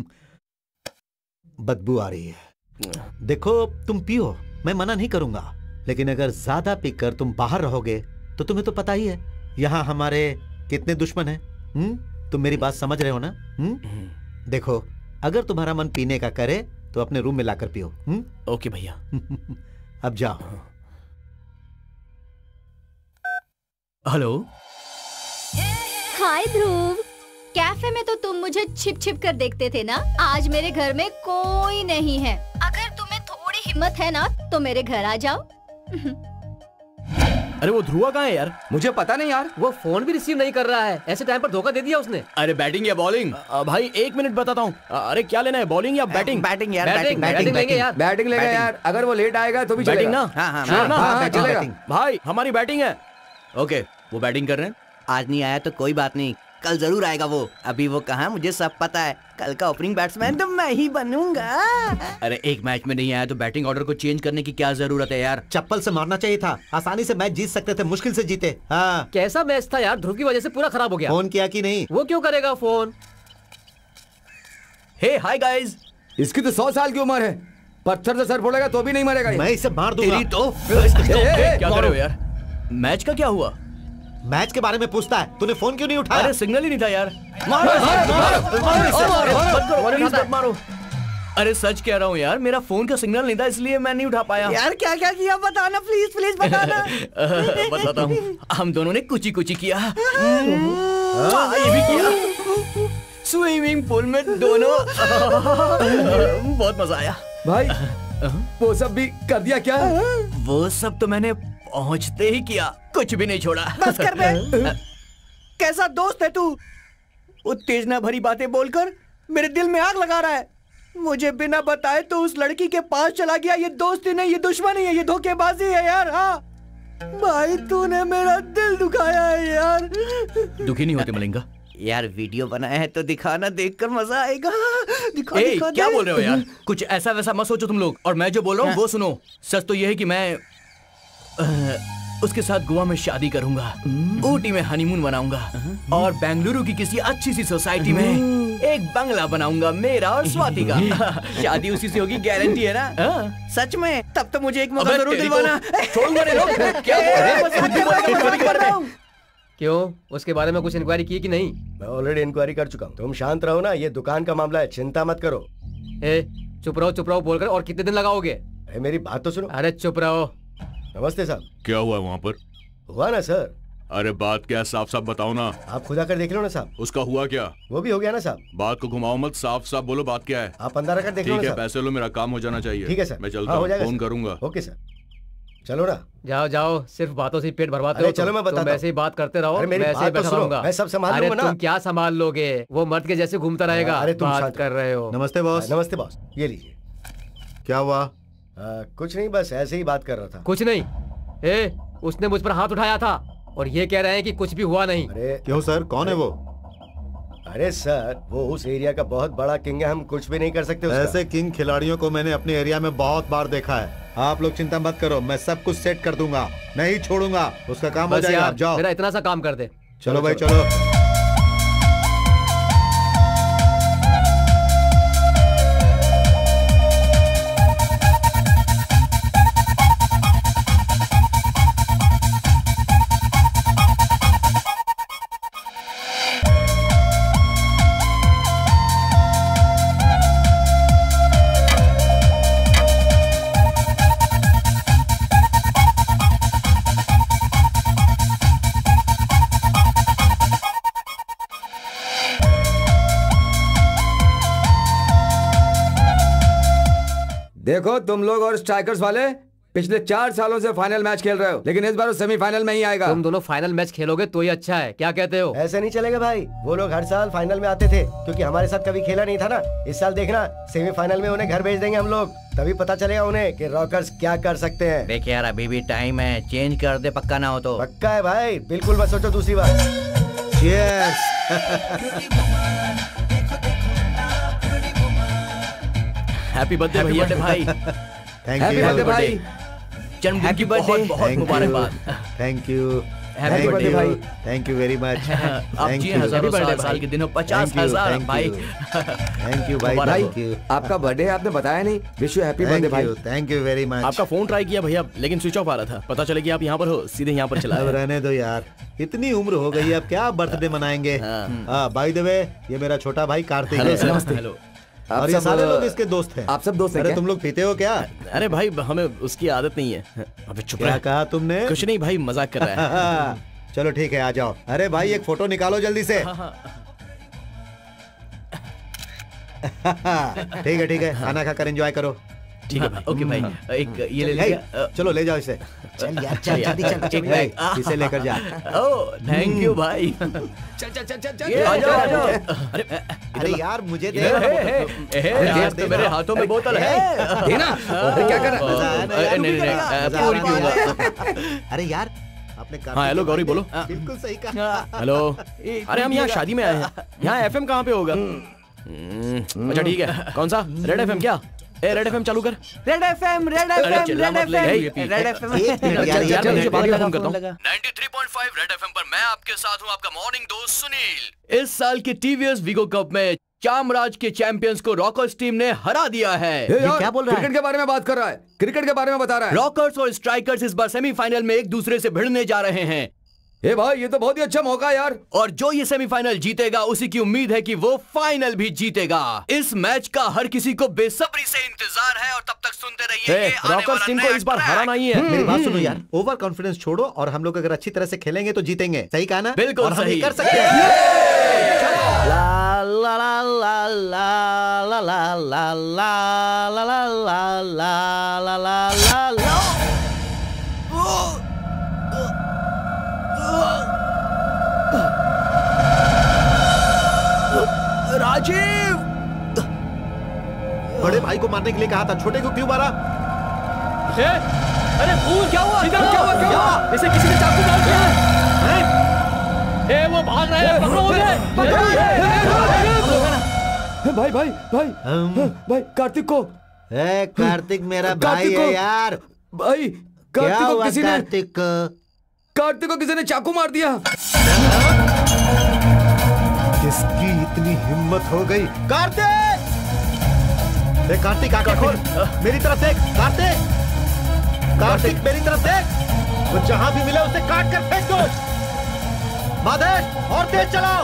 बदबू आ रही है। देखो तुम पियो, मैं मना नहीं करूंगा, लेकिन अगर ज्यादा पीकर तुम बाहर रहोगे तो तुम्हें तो पता ही है यहाँ हमारे कितने दुश्मन हैं। हम्म तुम मेरी बात समझ रहे हो ना? हम्म देखो अगर तुम्हारा मन पीने का करे तो अपने रूम में लाकर पियो। हम्म ओके भैया। अब जाओ। हेलो। हाय ध्रुव, कैफे में तो तुम मुझे छिप छिप कर देखते थे ना, आज मेरे घर में कोई नहीं है। अगर तुम्हें थोड़ी हिम्मत है ना तो मेरे घर आ जाओ। अरे वो ध्रुवा कहाँ है यार? मुझे पता नहीं यार, वो फोन भी रिसीव नहीं कर रहा है। ऐसे टाइम पर धोखा दे दिया उसने। अरे बैटिंग या बॉलिंग? भाई एक मिनट बताता हूँ। अरे क्या लेना है, बॉलिंग या बैटिंग? बैटिंग यार, बैटिंग बैटिंग लेंगे यार। बैटिंग लेंगे यार, अगर वो लेट आएगा तो भी बैटिंग ना? हाँ हाँ हाँ, हाँ, बैटिंग, चलेगा। बैटिंग। भाई हमारी बैटिंग है। ओके वो बैटिंग कर रहे हैं। आज नहीं आया तो कोई बात नहीं, कल जरूर आएगा वो। अभी वो कहाँ, मुझे सब पता है। कल का ओपनिंग बैट्समैन तो मैं ही बनूंगा। अरे एक मैच में नहीं आया तो बैटिंग ऑर्डर को चेंज करने की क्या जरूरत है यार? चप्पल से मारना चाहिए था, आसानी से मैच जीत सकते थे, मुश्किल से जीते। हाँ कैसा मैच था यार, ध्रुव की वजह से पूरा खराब हो गया। फोन किया कि नहीं? वो क्यों करेगा फोन? हे हाय गाइस। इसकी तो सौ साल की उम्र है, पत्थर से सर फोड़ेगा तो भी नहीं मरेगा। मैं इसे मार दूंगा। तेरी तो क्या कर रहे हो यार? मैच का क्या हुआ? मैच के बारे में पूछता है, तूने फोन क्यों नहीं उठाया? अरे सिग्नल ही नहीं था यार। मारो मारो मारो। अरे सच कह रहा हूँ यार, मेरा फोन का सिग्नल नहीं था इसलिए मैं नहीं उठा पाया। यार क्या क्या किया बताना, प्लीज प्लीज बताना। बताता हूँ। हम दोनों ने कुची कुची किया। ये भी किया स्विमिंग पूल में दोनों। बहुत मजा आया भाई। वो सब भी कर दिया क्या? वो सब तो मैंने पहुंचते ही किया, कुछ भी नहीं छोड़ा। बस कर बे। कैसा दोस्त है तू? उत्तेजना भरी बातें बोलकर मेरे दिल में आग लगा रहा है। मुझे बिना बताए तो उस लड़की के पास चला गया। ये दोस्ती नहीं, ये दुश्मनी है, ये धोखेबाजी है यार। हाँ भाई तूने मेरा दिल दुखाया है यार। दुखी नहीं होते मलिंगा यार, वीडियो बनाया है तो दिखाना, देखकर मजा आएगा। दिखा, ए, दिखा क्या दे। बोल रहे हो यार? कुछ ऐसा वैसा मत सोचो तुम लोग, और मैं जो बोल रहा हूँ वो सुनो। सच तो यह है कि मैं आ, उसके साथ गोवा में शादी करूंगा, ऊटी में हनीमून बनाऊंगा, और बेंगलुरु की किसी अच्छी सी सोसाइटी में एक बंगला बनाऊंगा, मेरा और स्वाति का। शादी उसी से होगी, गारंटी है ना? सच में? तब तो मुझे एक मौका जरूर दिलवाना। छोड़ूंगा नहीं लोग। क्यों, उसके बारे में कुछ इंक्वायरी की कि नहीं? मैं ऑलरेडी इंक्वायरी कर चुका हूँ। तुम शांत रहो ना, ये दुकान का मामला है, चिंता मत करो। ए, चुप रहो चुप रहो बोलकर। और कितने दिन लगाओगे? अरे मेरी बात तो सुनो। अरे चुप रहो। नमस्ते साहब। क्या हुआ वहाँ पर? हुआ ना सर। अरे बात क्या, साफ साफ बताओ ना। आप खुद आकर देख लो ना साहब। उसका हुआ क्या? वो भी हो गया ना साहब। बात को घुमाओ मत, साफ साफ बोलो बात क्या है। आप अंदर आकर देख लो ना। ठीक है, पैसे लो, मेरा काम हो जाना चाहिए। ठीक है सर, मैं चलता हाँ, हूँ, फोन करूंगा। ओके सर, चलो ना। जाओ जाओ, सिर्फ बातों से पेट भरवाते हो। चलो मैं बताता हूँ। ऐसे ही बात करते रहो, मैं ऐसे बैठा रहूंगा। मैं सब संभाल लूंगा ना। तुम क्या संभाल लोगे? वो मर्द के जैसे घूमता रहेगा। अरे तुम बात कर रहे हो। नमस्ते बॉस। नमस्ते बॉस, ये लीजिए। क्या हुआ? कुछ नहीं, बस ऐसे ही बात कर रहा था। कुछ नहीं। ए, उसने मुझ पर हाथ उठाया था और ये कह रहे हैं कि कुछ भी हुआ नहीं। अरे क्यों सर, कौन है वो? अरे सर, वो उस एरिया का बहुत बड़ा किंग है, हम कुछ भी नहीं कर सकते उसका। ऐसे किंग खिलाड़ियों को मैंने अपने एरिया में बहुत बार देखा है। आप लोग चिंता मत करो, मैं सब कुछ सेट कर दूंगा, नहीं छोड़ूंगा, उसका काम हो जाएगा। आप जाओ। मेरा इतना सा काम कर दे। चलो भाई चलो। देखो तुम लोग और स्ट्राइकर्स वाले पिछले चार सालों से फाइनल मैच खेल रहे हो, लेकिन इस बार वो सेमीफाइनल में ही आएगा। तुम दोनों फाइनल मैच खेलोगे तो ही अच्छा है, क्या कहते हो? ऐसे नहीं चलेगा भाई, वो लोग हर साल फाइनल में आते थे क्योंकि हमारे साथ कभी खेला नहीं था ना। इस साल देखना सेमीफाइनल में उन्हें घर भेज देंगे हम लोग, तभी पता चलेगा उन्हें कि रॉकर्स क्या कर सकते हैं। देख यार अभी भी टाइम है, चेंज कर दे, पक्का ना हो तो। पक्का है भाई, बिल्कुल मत सोचो दूसरी बार। Cheers! हैप्पी बर्थडे भैया भाई। थैंक हैप्पी यू बर्थडे भाई, जन्मदिन की बहुत बहुत मुबारकबाद। थैंक यू, हैप्पी बर्थडे भाई। Thank you very much. आप जी हजारों साल साल के दिनों पचास हजार भाई। थैंक यू भाई, भाई थैंक यू। आपका बर्थडे आपने बताया नहीं। विश यू हैप्पी बर्थडे भाई। Thank you very much. आपका फोन ट्राई किया भैया लेकिन स्विच ऑफ आ रहा था, पता चले कि आप यहाँ पर हो, सीधे यहाँ पर चला अब रहने दो यार, इतनी उम्र हो गई है, अब क्या बर्थडे मनाएंगे। हाँ बाय द वे, ये मेरा छोटा भाई कार्तिक है। नमस्ते। हेलो। और ये सारे लोग इसके दोस्त हैं। आप सब दोस्त हैं अरे क्या? तुम लोग पीते हो क्या? अरे भाई हमें उसकी आदत नहीं है। अबे चुप क्या रह। कहा तुमने? कुछ नहीं भाई, मजाक कर रहा है। चलो ठीक है, आ जाओ। अरे भाई एक फोटो निकालो जल्दी से। ठीक है ठीक है, खाना खाकर एंजॉय करो। ठीक है भाई। ओके भाई, एक ये ले हे, लीजिए। चलो ले जाओ इसे। चल यार, चल जल्दी चल, चल। एक बैग। इसे लेकर जा। ओह थैंक यू भाई। चल चल चल चल ये, आ जाओ आ जाओ। अरे अरे यार मुझे दे। यार तो मेरे हाथों में बोतल है, देना। अरे क्या कर रहा है? नहीं नहीं नहीं, पूरी पीऊंगा। अरे यार आपने हाँ हेलो गौरी बोलो। बिल्कुल सही कहा। हेलो। अरे हम यहाँ शादी में आए हैं, यहाँ एफएम कहाँ पे होगा? अच्छा ठीक है, कौन सा? रेड एफएम क्या? ए रेड एफएम चालू कर। Red FM, red FM, red FM, red FM. मुझे बाद में फोन करता हूँ। तिरानवे पॉइंट पाँच रेड एफएम पर मैं आपके साथ हूँ, आपका मॉर्निंग दोस्त सुनील। इस साल के टीवीएस वीगो कप में चामराज के चैंपियंस को रॉकर्स टीम ने हरा दिया है। ये क्या बोल रहा है? क्रिकेट के बारे में बात कर रहा है, क्रिकेट के बारे में बता रहा है। रॉकर्स और स्ट्राइकर्स इस बार सेमीफाइनल में एक दूसरे से भिड़ने जा रहे हैं। ए भाई ये तो बहुत ही अच्छा मौका है यार। और जो ये सेमीफाइनल जीतेगा उसी की उम्मीद है कि वो फाइनल भी जीतेगा। इस मैच का हर किसी को बेसब्री से इंतजार है और तब तक सुनते रहिए। रॉकर्स टीम को इस बार हराना ही है। मेरी बात सुनो यार, ओवर कॉन्फिडेंस छोड़ो और हम लोग अगर अच्छी तरह से खेलेंगे तो जीतेंगे। सही कहा ना? बिल्कुल और हम सही। ये कर सकते हैं। ला ला ला ला ला ला ला ला ला ला ला ला ला ला ला ला। राजीव, बड़े भाई को मारने के लिए कहा था, छोटे को क्यों मारा? अरे फूल क्या हुआ? क्या हुआ? क्या हुआ? इसे किसी ने चाकू मार दिया है? ए वो भाग रहे हैं, पकड़ो उन्हें। भाई भाई भाई भाई कार्तिक को। ए कार्तिक मेरा भाई है यार। भाई कार्तिक को किसी ने कार्तिक कार्तिक को किसी ने चाकू मार दिया। किसकी इतनी हिम्मत हो गई? कार्तिक! ए कार्तिक आंखें खोल, मेरी तरफ देख। कार्तिक, कार्तिक मेरी तरफ देख। तो जहां भी मिले उसे काट कर फेंक दो। माधेश और तेज चलाओ।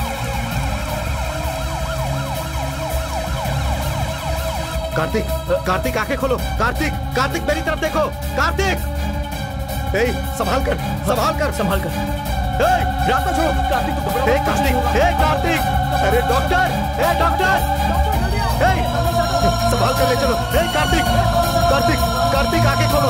कार्तिक, कार्तिक आंखें खोलो। कार्तिक, कार्तिक मेरी तरफ देखो। कार्तिक, ए संभाल कर, संभाल कर, संभाल कर। रास्ता छोड़ो। कार्तिक को घबराओ। ए कार्तिक, ए कार्तिक, अरे डॉक्टर, ए डॉक्टर, ए संभाल कर ले चलो। ए कार्तिक, कार्तिक, कार्तिक आंखें खोलो।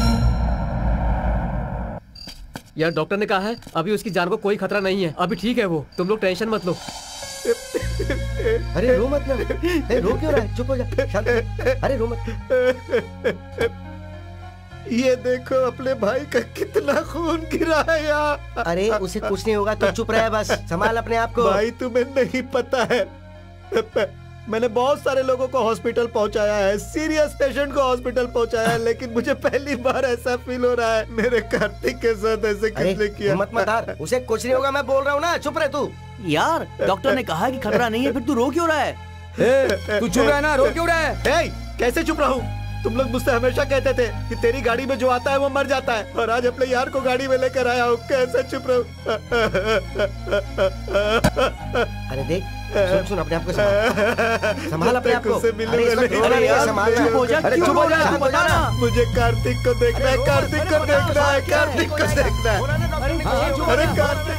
यार डॉक्टर ने कहा है अभी उसकी जान को कोई खतरा नहीं है, अभी ठीक है वो, तुम लोग टेंशन मत लो। अरे रो मत ना। ए, रो क्यों रहा है? चुप हो जा, शांत हो। अरे रो मत। ये देखो अपने भाई का कितना खून गिरा है यार। अरे उसे कुछ नहीं होगा, तो चुप रहे बस, संभाल अपने आप को। भाई तुम्हें नहीं पता है, मैंने बहुत सारे लोगों को हॉस्पिटल पहुंचाया है, सीरियस पेशेंट को हॉस्पिटल पहुंचाया है, लेकिन मुझे पहली बार ऐसा फील हो रहा है मेरे कार्तिक के साथ ऐसे किसने किया। मत मत हार, उसे कुछ नहीं होगा, मैं बोल रहा हूँ ना, चुप रहे तू। यार डॉक्टर ने कहा कि खतरा नहीं है, फिर तू रो क्यों रहा है? ए, तू चुप रहा है ना, रो क्यों रहा है? ए, कैसे चुप रहूं? तुम लोग मुझसे हमेशा कहते थे कि तेरी गाड़ी में जो आता है वो मर जाता है, और आज अपने यार को गाड़ी में लेकर आया हूँ, कैसे चुप रहूं? अरे देख, सुन सुन अपने आप को संभाल, संभाल अपने आप को। अरे इस वक्त रोना नहीं है, संभाल। चुप हो जा, अरे चुप हो जा, बता ना। मुझे कार्तिक को देखना है, कार्तिक को देखना है, कार्तिक को देखना है। अरे कार्तिक,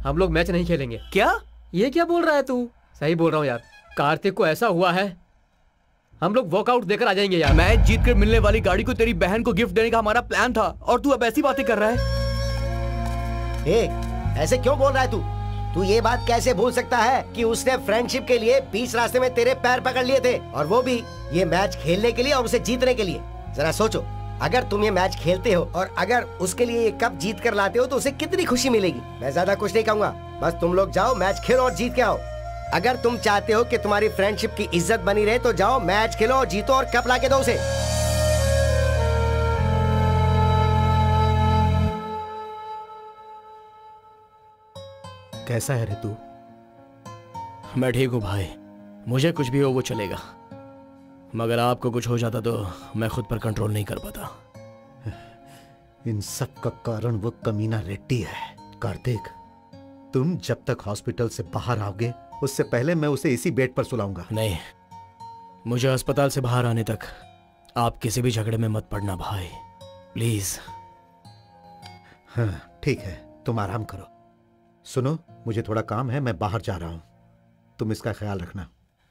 हम लोग मैच नहीं खेलेंगे। क्या? ये क्या बोल रहा है तू? सही बोल रहा हूँ यार, कार्तिक को ऐसा हुआ है, हम लोग वॉकआउट देकर आ जाएंगे यार। मैच जीतकर मिलने वाली गाड़ी को तेरी बहन को गिफ्ट देने का हमारा प्लान था और तू अब ऐसी बातें कर रहा है। ए, ऐसे क्यों बोल रहा है तू? तू ये बात कैसे भूल सकता है कि उसने फ्रेंडशिप के लिए बीच रास्ते में तेरे पैर पकड़ लिए थे, और वो भी ये मैच खेलने के लिए और उसे जीतने के लिए। जरा सोचो, अगर तुम ये मैच खेलते हो और अगर उसके लिए ये कप जीत कर लाते हो तो उसे कितनी खुशी मिलेगी। मैं ज्यादा कुछ नहीं कहूँगा, बस तुम लोग जाओ, मैच खेलो और जीत के आओ। अगर तुम चाहते हो कि तुम्हारी फ्रेंडशिप की इज्जत बनी रहे तो जाओ, मैच खेलो और जीतो और कप ला के दो उसे। कैसा है रे तू? मैं ठीक हूँ भाई, मुझे कुछ भी हो वो चलेगा, मगर आपको कुछ हो जाता तो मैं खुद पर कंट्रोल नहीं कर पाता। इन सब का कारण वो कमीना रेड्डी है। कार्तिक, तुम जब तक हॉस्पिटल से बाहर आओगे उससे पहले मैं उसे इसी बेड पर सुलाऊंगा। नहीं, मुझे अस्पताल से बाहर आने तक आप किसी भी झगड़े में मत पड़ना भाई, प्लीज। हाँ ठीक है, तुम आराम करो। सुनो, मुझे थोड़ा काम है, मैं बाहर जा रहा हूँ, तुम इसका ख्याल रखना।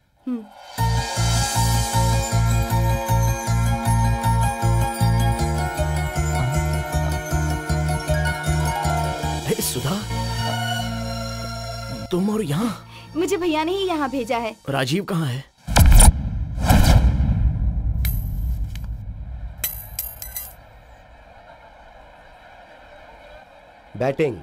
हे सुधा, तुम और यहाँ? मुझे भैया ने ही यहाँ भेजा है। राजीव कहाँ है? बैटिंग।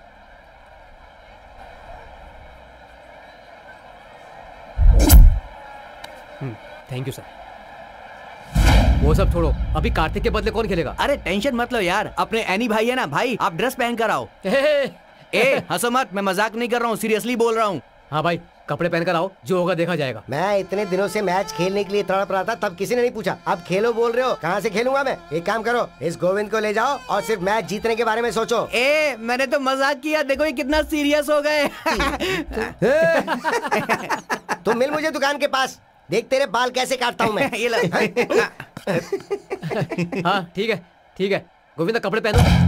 Thank you sir. वो सब छोड़ो, अभी कार्तिक के बदले कौन खेलेगा? अरे टेंशन मत लो यार, अपने एनी भाई है ना भाई, आप ड्रेस पहन कर आओ। ए हंसो मत, मैं मजाक नहीं कर रहा हूँ, सीरियसली बोल रहा हूँ। हाँ भाई, कपड़े पहन कर आओ, जो होगा देखा जाएगा। मैं इतने दिनों से मैच खेलने के लिए तड़प रहा था, तब किसी ने नहीं पूछा, अब खेलो बोल रहे हो, कहाँ से खेलूंगा मैं? एक काम करो, इस गोविंद को ले जाओ और सिर्फ मैच जीतने के बारे में सोचो। ए मैंने तो मजाक किया, देखो ये कितना सीरियस हो गए। तुम मिल मुझे दुकान के पास, देख तेरे बाल कैसे काटता हूँ मैं। ये लो। हाँ ठीक है ठीक है, गोविंदा कपड़े पहनो।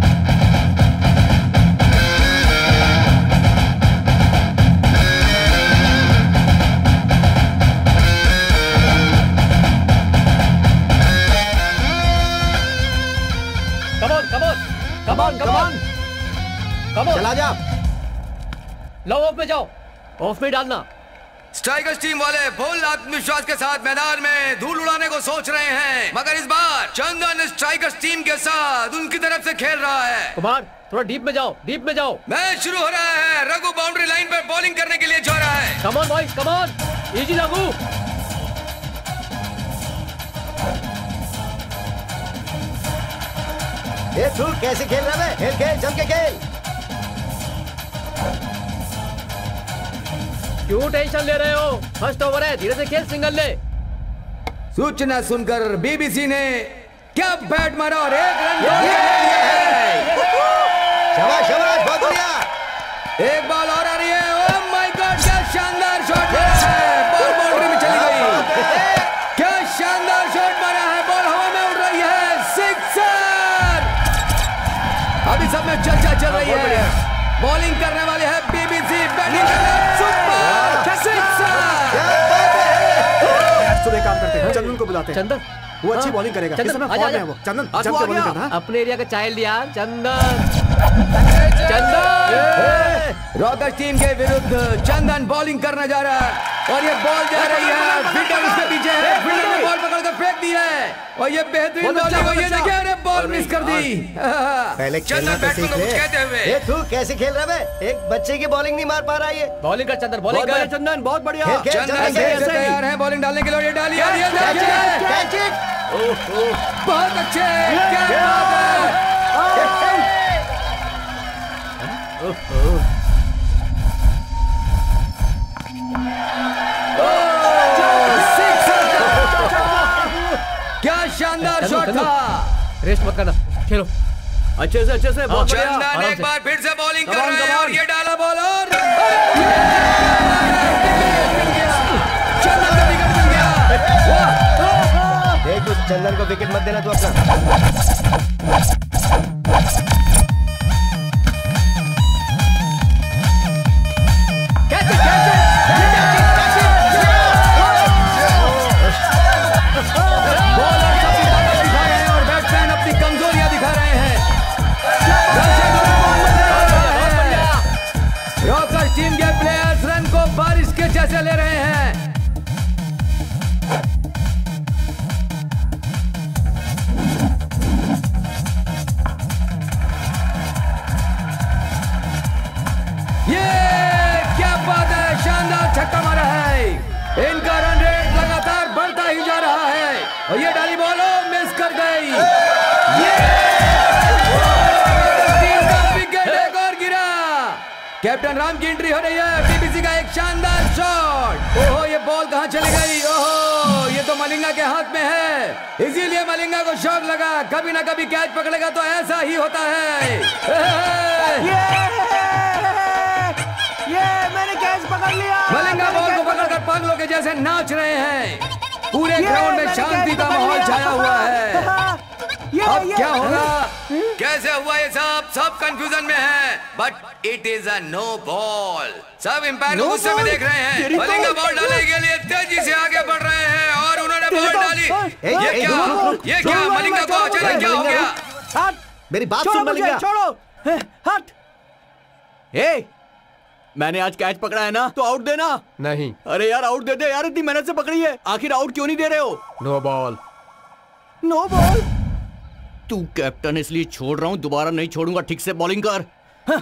Come on, come on, come on. चला जा। लो ऑफ में जाओ, ऑफ में डालना। स्ट्राइकर्स टीम वाले फुल आत्मविश्वास के साथ मैदान में धूल उड़ाने को सोच रहे हैं, मगर इस बार चंदन स्ट्राइकर्स टीम के साथ उनकी तरफ से खेल रहा है। कुमार थोड़ा डीप में जाओ, डीप में जाओ। मैच शुरू हो रहा है, रघु बाउंड्री लाइन पर बॉलिंग करने के लिए जा रहा है। Come on boys, come on, easy Raghu. ये तू कैसे खेल रहा है? खेल खेल, जम के खेल। क्यों टेंशन ले रहे हो? फर्स्ट ओवर है, धीरे से खेल, सिंगल ले। सूचना सुनकर बीबीसी ने क्या बैट मारा और एक रन शाबाश शाबाश, बहुत बढ़िया। एक बॉल और आ रही है। ओह माय गॉड, क्या शानदार शॉट मारा है, बॉल बाउंड्री में चली गई। क्या शानदार शॉट मारा है, बॉल हवा में उड़ रही है, सिक्सर। अभी सब में चर्चा चल रही है, बॉलिंग करने वाले हैं बीबीसी, बैटिंग कर रहे हैं सुपर सिक्सर। सुबह काम करते हैं, चंदन को बुलाते हैं। चंदन वो अच्छी बॉलिंग करेगा। चंदन, किस समय आजा, फॉर्म में आजा। है वो? चंदन आज जम वो के आ बॉलिंग गया। करना। अपने एरिया का चाइल्ड यार, चंदन चंदन। रॉकर्स टीम के विरुद्ध चंदन बॉलिंग करने जा रहा है और ये बॉल जा रही है, फील्डर उसके पीछे है, फील्डर ने बॉल पकड़ कर फेंक दी है और ये बेहतरीन बॉलिंग है। ये देखिए, अरे बॉल मिस कर दी। पहले खेलना तो सीख ले। ये तू कैसे खेल रहा है? एक बच्चे की बॉलिंग नहीं मार पा रहा है। बॉलिंग कर चंदन, बॉलिंग कर चंदन, बहुत बढ़िया। खेल, खेल, चंदन से तैयार है बॉलिंग डालने के लिए, ये डाली है, ये कैच इट। बहुत अच्छे, क्या बात है। क्या शानदार शॉट था। रेस्ट मत करना, खेलो अच्छे से, अच्छे से। बहुत बढ़िया। चंदन एक बार फिर से बॉलिंग कर रहा है और ये डाला बॉल और चंदन का विकेट मिल गया। देख उस चंदन को विकेट मत देना तू अपना। कैप्टन राम की एंट्री हो रही है। बीबीसी का एक शानदार शॉट। ओहो, ये बॉल कहां चली गई? ओहो, ये तो मलिंगा के हाथ में है, इसीलिए मलिंगा को शॉक लगा। कभी ना कभी कैच पकड़ेगा तो ऐसा ही होता है। ये, ये मैंने कैच पकड़ लिया। मलिंगा बॉल को पकड़कर पागलों के जैसे नाच रहे हैं। पूरे ग्राउंड में शांति का माहौल छाया हुआ है। ये, अब ये, क्या होगा? कैसे हुआ ये सब? सब कंफ्यूजन में है, but it is a no ball. सब एम्पायर को गुस्से में देख रहे हैं। मलिंगा बॉल डालने के लिए तेजी से आगे बढ़ रहे हैं और उन्होंने बॉल डाली। ये क्या? ये क्या? मलिंगा को अचानक क्या हो गया? मेरी बात सुन मलिंगा। छोड़ो, हट। ए, मैंने आज कैच पकड़ा है ना, तो आउट देना। नहीं। अरे यार आउट दे दे यार, इतनी मेहनत से पकड़ी है, आखिर आउट क्यों नहीं दे रहे हो? No ball. No ball? तू कैप्टन इसलिए छोड़ रहा हूं, दोबारा नहीं छोड़ूंगा। ठीक से बॉलिंग कर। हाँ।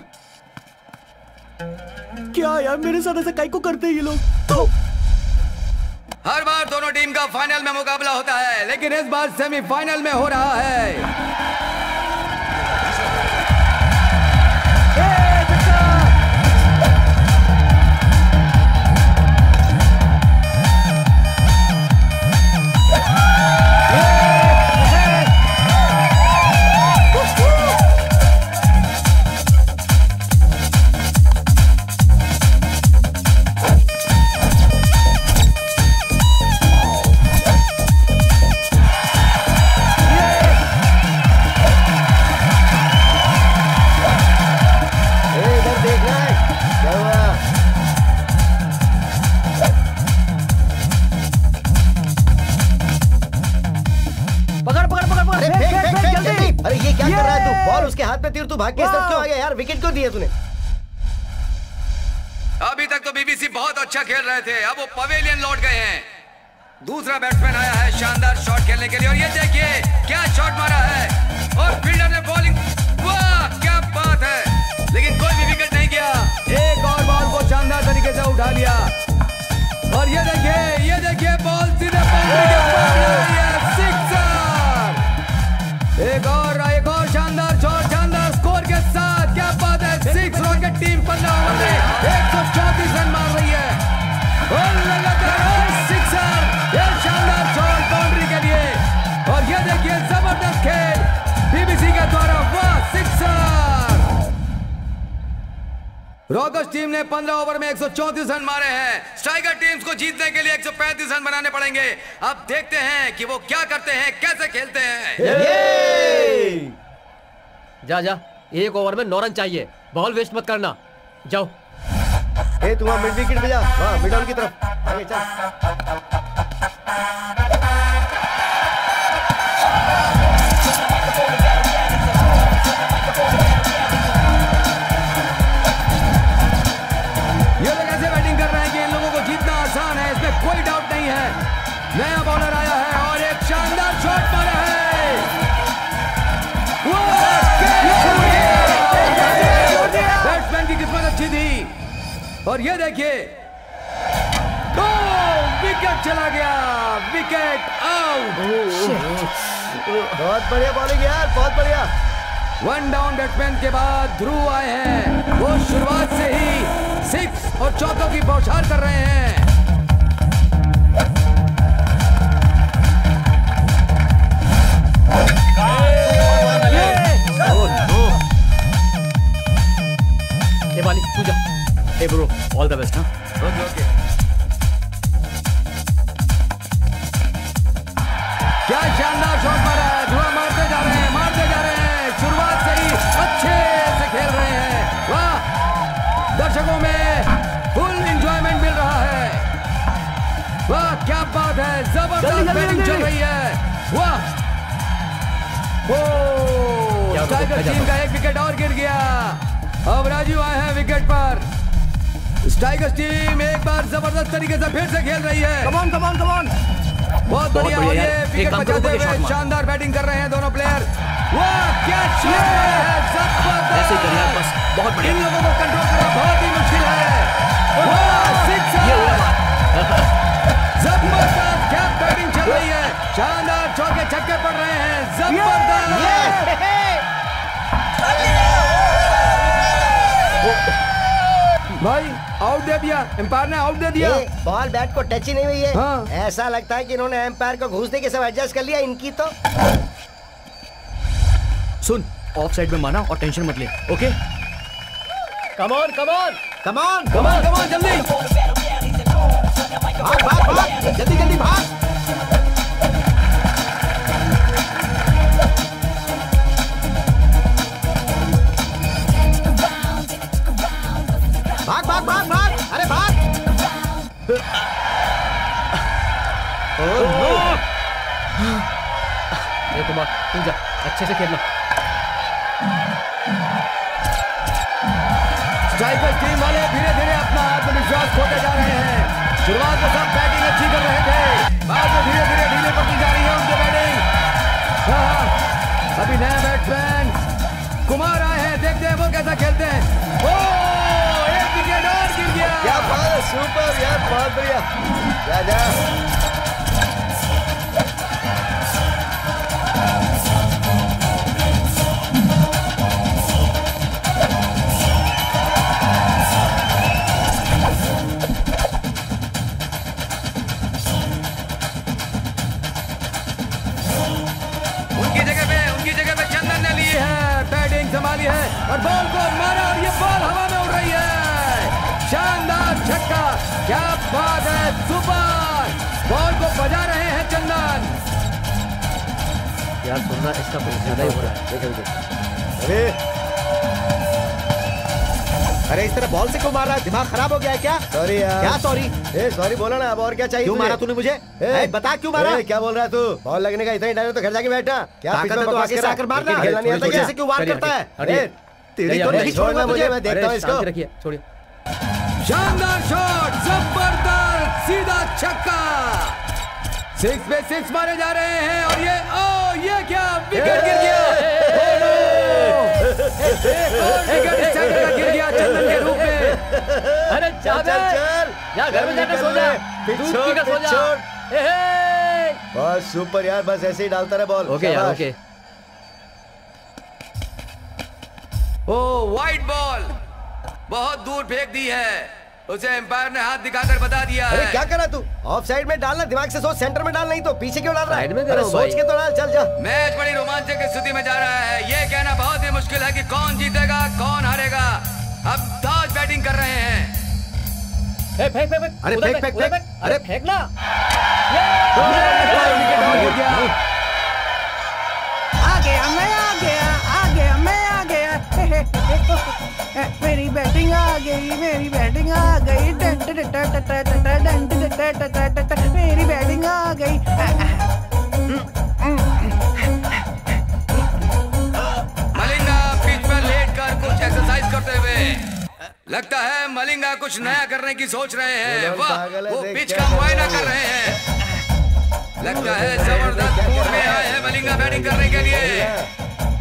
क्या यार, मेरे साथ ऐसा काहे को करते हैं ये लोग? तो हर बार दोनों टीम का फाइनल में मुकाबला होता है, लेकिन इस बार सेमीफाइनल में हो रहा है। तू भाग के तरफ क्यों आ गया यार? विकेट क्यों दिया तूने? अभी तक तो बीबीसी बहुत अच्छा खेल रहे थे, अब वो पवेलियन लौट गए हैं। दूसरा बैट्समैन आया है शानदार शॉट खेलने के लिए, और ये देखिए क्या शॉट मारा है, और फील्डर ने बॉलिंग, वाह क्या बात है, लेकिन कोई भी विकेट नहीं गया। एक और बॉल को शानदार तरीके से उठा लिया, और ये देखिए ये देखिए बॉल सीधे बाउंड्री के पार जा रही है, सिक्सर। एक और एक और शानदार शॉट, शानदार स्कोर के साथ, क्या बात है। सिक्स रॉकेट टीम पंद्रह ओवर में एक सौ चौंतीस रन मार रही है, और लगातार सिक्सर, ये शानदार शॉट बाउंड्री के लिए, और ये देखिए जबरदस्त खेल बीबीसी के द्वारा, वाह सिक्सर। रॉकर्स टीम ने पंद्रह ओवर में एक सौ चौंतीस रन मारे हैं। स्ट्राइकर टीम्स को जीतने के लिए एक सौ पैंतीस रन बनाने पड़ेंगे। अब देखते हैं कि वो क्या करते हैं, कैसे खेलते हैं। जा जा, एक ओवर में नौ रन चाहिए, बॉल वेस्ट मत करना, जाओ। ए तू वहां मिड विकेट पे जा, वहां मिड ऑन की तरफ आगे चल। कोई डाउट नहीं है। नया बॉलर आया है और एक शानदार शॉट मारा है। बैट्समैन की किस्मत अच्छी थी, और ये देखिए तो विकेट चला गया, विकेट आउट। बहुत बढ़िया बॉलिंग यार, बहुत बढ़िया। वन डाउन बैट्समैन के बाद ध्रुव आए हैं, वो शुरुआत से ही सिक्स और चौकों की बौछार कर रहे हैं। वाली तू जा। Hey bro, all the best. हाँ ओके ओके। क्या शानदार शॉट मारा है, धुआं मारते जा रहे हैं, मारते जा रहे हैं, शुरुआत से ही अच्छे से खेल रहे हैं, वाह। दर्शकों में फुल एंजॉयमेंट मिल रहा है, वाह क्या बात है, जबरदस्त बैटिंग चल रही है, वाह। ओ टाइगर टीम का एक विकेट और गिर गया, अब राजू आए हैं विकेट पर। टाइगर टीम एक बार जबरदस्त तरीके से फिर से खेल रही है। Come on come on come on. बहुत बढ़िया, और ये विकेट बचाते हुए शानदार बैटिंग कर रहे हैं दोनों प्लेयर। वाह क्या शॉट है, जबरदस्त। ऐसे ही करिए बस, बहुत बढ़िया। इन लोगों को कंट्रोल करना बहुत ही मुश्किल है। वाह सिक्सर, जबरदस्त, क्या बैटिंग चल रही है, शानदार चौके छक्के पड़ रहे हैं, जबरदस्त। दिया, एम्पायर ने आउट दे दिया। बॉल बैट को टच ही नहीं हुई है। हाँ। ऐसा लगता है कि इन्होंने एम्पायर को घूसने के सब एडजस्ट कर लिया। इनकी तो सुन, ऑफ साइड में माना और टेंशन मत ले, okay? Come on, come on, come on, come on, come on, जल्दी भाग भाग भाग, जल्दी जल्दी भाग। भाग भाग भाग भाग, अरे भाग। Oh no! ये कुमार, तू जा, अच्छे से खेलना। स्ट्राइकर्स टीम वाले धीरे धीरे अपना आत्मविश्वास खोते जा रहे हैं। शुरुआत में सब बैटिंग अच्छी कर रहे थे, बाद में धीरे धीरे ढीले पड़ती जा रही है उनकी बैटिंग। हाँ, अभी नया बैट्समैन कुमार आए हैं, देखते हैं वो कैसा खेलते हैं। ओह, एक विकेट और गिर गया। क्या बात है, सुपर यार, बहुत बढ़िया। जा जा। संभाली है और बॉल को मारा और ये बॉल हवा में उड़ रही है। शानदार छक्का, क्या बात है, सुपर। बॉल को बजा रहे हैं चंदन। यार सुनना, इसका कुछ ज्यादा ही हो रहा है। देख देख। अरे अरे इस तरह बॉल से क्यों मार रहा है? दिमाग खराब हो गया है क्या? सॉरी यार। क्या सॉरी? ए सॉरी बोला ना, अब और क्या चाहिए? क्यों मारा तूने मुझे? ए, बता क्यों मारा? क्या बोल रहा है तू? बॉल लगने का इतना ही डर है तो घर जाके बैठा। क्या ताकत है तो आगे से आकर मारना। खेलना नहीं आता, कैसे क्यों वार करता है? तेरी तो नहीं छोड़ना मुझे, मैं देखता हूँ इसको। रखिए, छोड़िए। शानदार शॉट, जबरदस्त सीधा छक्का। सिक्स पे सिक्स मारे जा रहे हैं और ये ओ ये क्या विकेट गिर गया। विकेट सेंटर का गिर गया चंदन के रूप में। अरे चल चल चल, जा घर में जाकर सो जा, दूध पीकर सो जा। बस सुपर यार, बस ऐसे ही डालता रहे बॉल। ओके यार, ओके। ओ वाइड बॉल बहुत दूर फेंक दी है, उसे एम्पायर ने हाथ दिखाकर बता दिया है। अरे क्या करा तू? ऑफ साइड में डालना, दिमाग से सोच, सेंटर में डाल, नहीं तो पीछे क्यों डाल रहा है? साइड में अरे सोच के तो डाल, चल जा। मैच बड़ी रोमांचक की स्थिति में जा रहा है। ये कहना बहुत ही मुश्किल है कि कौन जीतेगा कौन हारेगा। अब दाज बैटिंग कर रहे हैं। ए, फेंक फेंक फेंक, अरे फेंक फेंक फेंक, अरे फेंकना। आ गया मैं, आ गया, आ गया मैं, आ गया। मेरी बैटिंग आ गई, मेरी बैटिंग आ गई। मेरी बैटिंग आ गई। मलिंगा पिच पर लेटकर कुछ एक्सरसाइज करते हुए, लगता है मलिंगा कुछ नया करने की सोच रहे हैं। वाह, वो पिच का मुआयना कर रहे हैं। लगता है जबरदस्त मूड में आए हैं मलिंगा बैटिंग करने के लिए।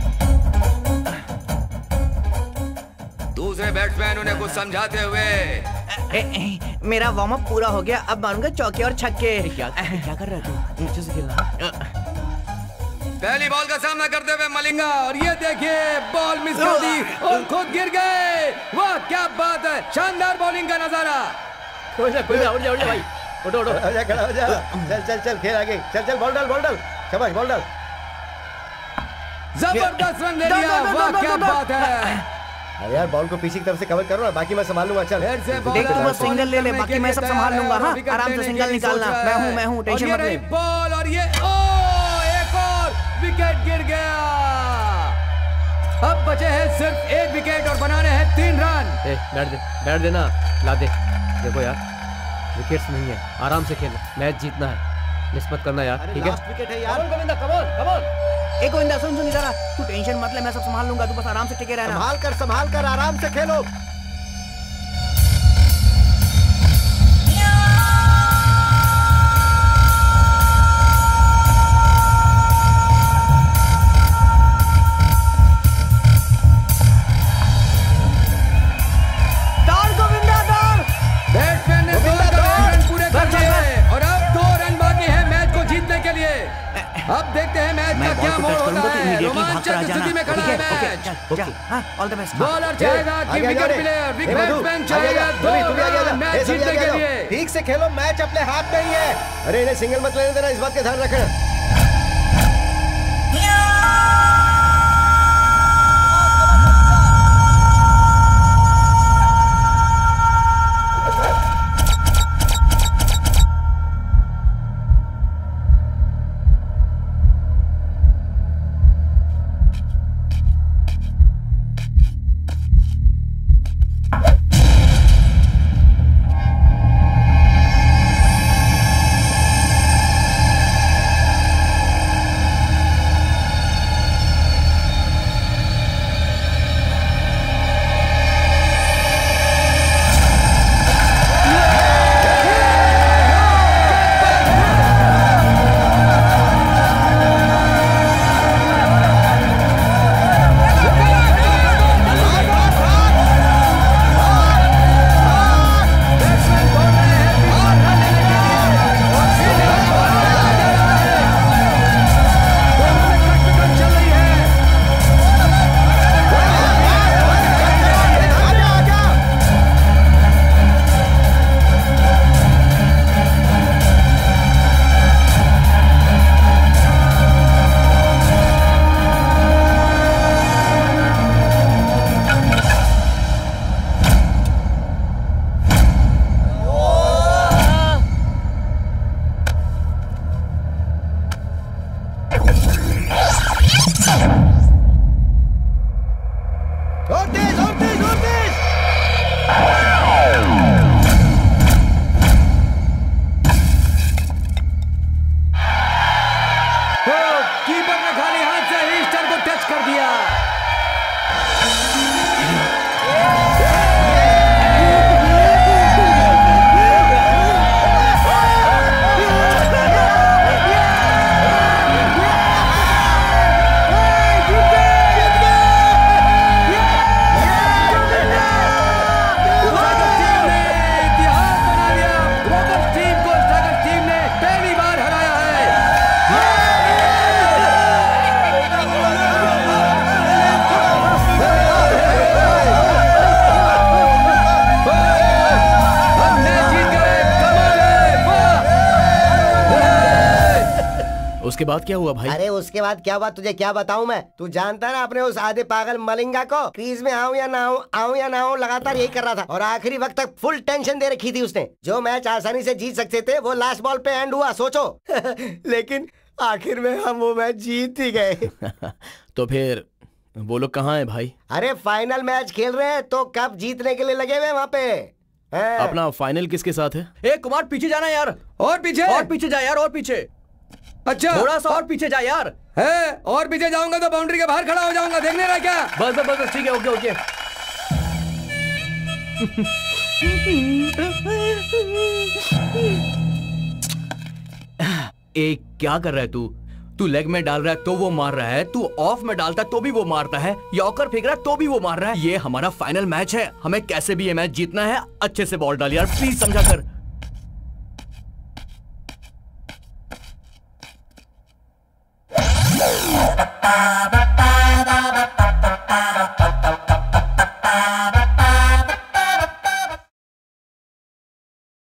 दूसरे बैट्समैन उन्हें कुछ समझाते हुए, ए, ए, मेरा वार्म अप पूरा हो गया, अब मारूंगा चौके और छक्के। क्या क्या कर रहा है तू? अच्छे से खेलना। पहली बॉल का सामना करते हुए मलिंगा, और ये देखिए बॉल मिस कर दी और खुद गिर गए। वाह क्या बात है, शानदार बॉलिंग का नजारा। कोई ना कोई ना, उठ जा उठ जा भाई, उठो उठो। हो जा, खड़ा हो जा। चल चल चल, खेल आगे, चल चल, बॉल डाल, बॉल डाल, शाबाश, बॉल डाल। जबरदस्त रन ले लिया, वाह क्या बात है। अरे यार बॉल को पीछे की तरफ से कवर करो ना, बाकी मैं संभाल लूंगा। चल देख तू बस सिंगल ले ले, बाकी मैं सब संभाल लूंगा। हाँ, आराम से सिंगल निकालना। मैं हूँ मैं हूँ, टेंशन मत ले। बॉल और ये ओ एक और विकेट गिर गया। अब बचे हैं सिर्फ एक विकेट और बनाने हैं तीन रन। ए, बैठ दे, बैठ देना, ला दे। देखो यार, विकेट्स नहीं है, आराम से खेलना, मैच जीतना है, मिस मत करना यार, ठीक है? लास्ट विकेट है यार। Come on Govinda, come on, come on. एक गोविंदा सुन सुन इधर आ, तू टेंशन मत ले, मैं सब संभाल लूंगा, तू बस आराम से टिके रहना। संभाल कर संभाल कर आराम से खेलो। दौड़ गोविंदा दौड़। बैट्समैन ने दो रन पूरे कर लिए और अब दो रन बाकी हैं मैच को जीतने के लिए। अब देखते हैं मैच मैं बॉल क्या को मोड़ टच होता करूंगा तो है? इमीडिएटली भाग रोमांचक कर आ जाना। स्थिति में खड़ा ठीक है? है ओके, मैच। चल, जा। हाँ, ऑल द बेस्ट। बॉलर चाहेगा कि विकेट प्लेयर विकेट बैंक चाहेगा दो मैच जीतने के लिए। ठीक से खेलो, मैच अपने हाथ में ही है। अरे इन्हें सिंगल मत लेने देना, इस बात का ध्यान रखना। उसके बाद क्या हुआ भाई? अरे उसके बाद क्या हुआ तुझे क्या बताऊं मैं? तू जानता है ना अपने उस आधे पागल मलिंगा को, क्रीज में आऊं या ना आऊं आऊं या ना आऊं लगातार यही कर रहा था और आखिरी वक्त तक फुल टेंशन दे रखी थी उसने। जो मैच आसानी से जीत सकते थे वो लास्ट बॉल पे एंड हुआ, सोचो। लेकिन आखिर में हम वो मैच जीत ही गए। तो फिर वो लोग कहाँ हैं भाई? अरे फाइनल मैच खेल रहे हैं तो कप जीतने के लिए लगे हुए वहाँ पे। अपना फाइनल किसके साथ है? ए कुमार पीछे जाना यार, और पीछे और पीछे जा यार, और पीछे। अच्छा थोड़ा सा और पीछे जा यार। है और पीछे जाऊंगा तो बाउंड्री के बाहर खड़ा हो जाऊंगा, देखने रहा क्या? बस बस बस ठीक है, ओके ओके। ए क्या कर रहा है तू? तू लेग में डाल रहा है तो वो मार रहा है, तू ऑफ में डालता है तो भी वो मारता है, यॉर्कर फेंक रहा है तो भी वो मार रहा है। ये हमारा फाइनल मैच है, हमें कैसे भी ये मैच जीतना है। अच्छे से बॉल डाल यार प्लीज, समझा कर। Ba ba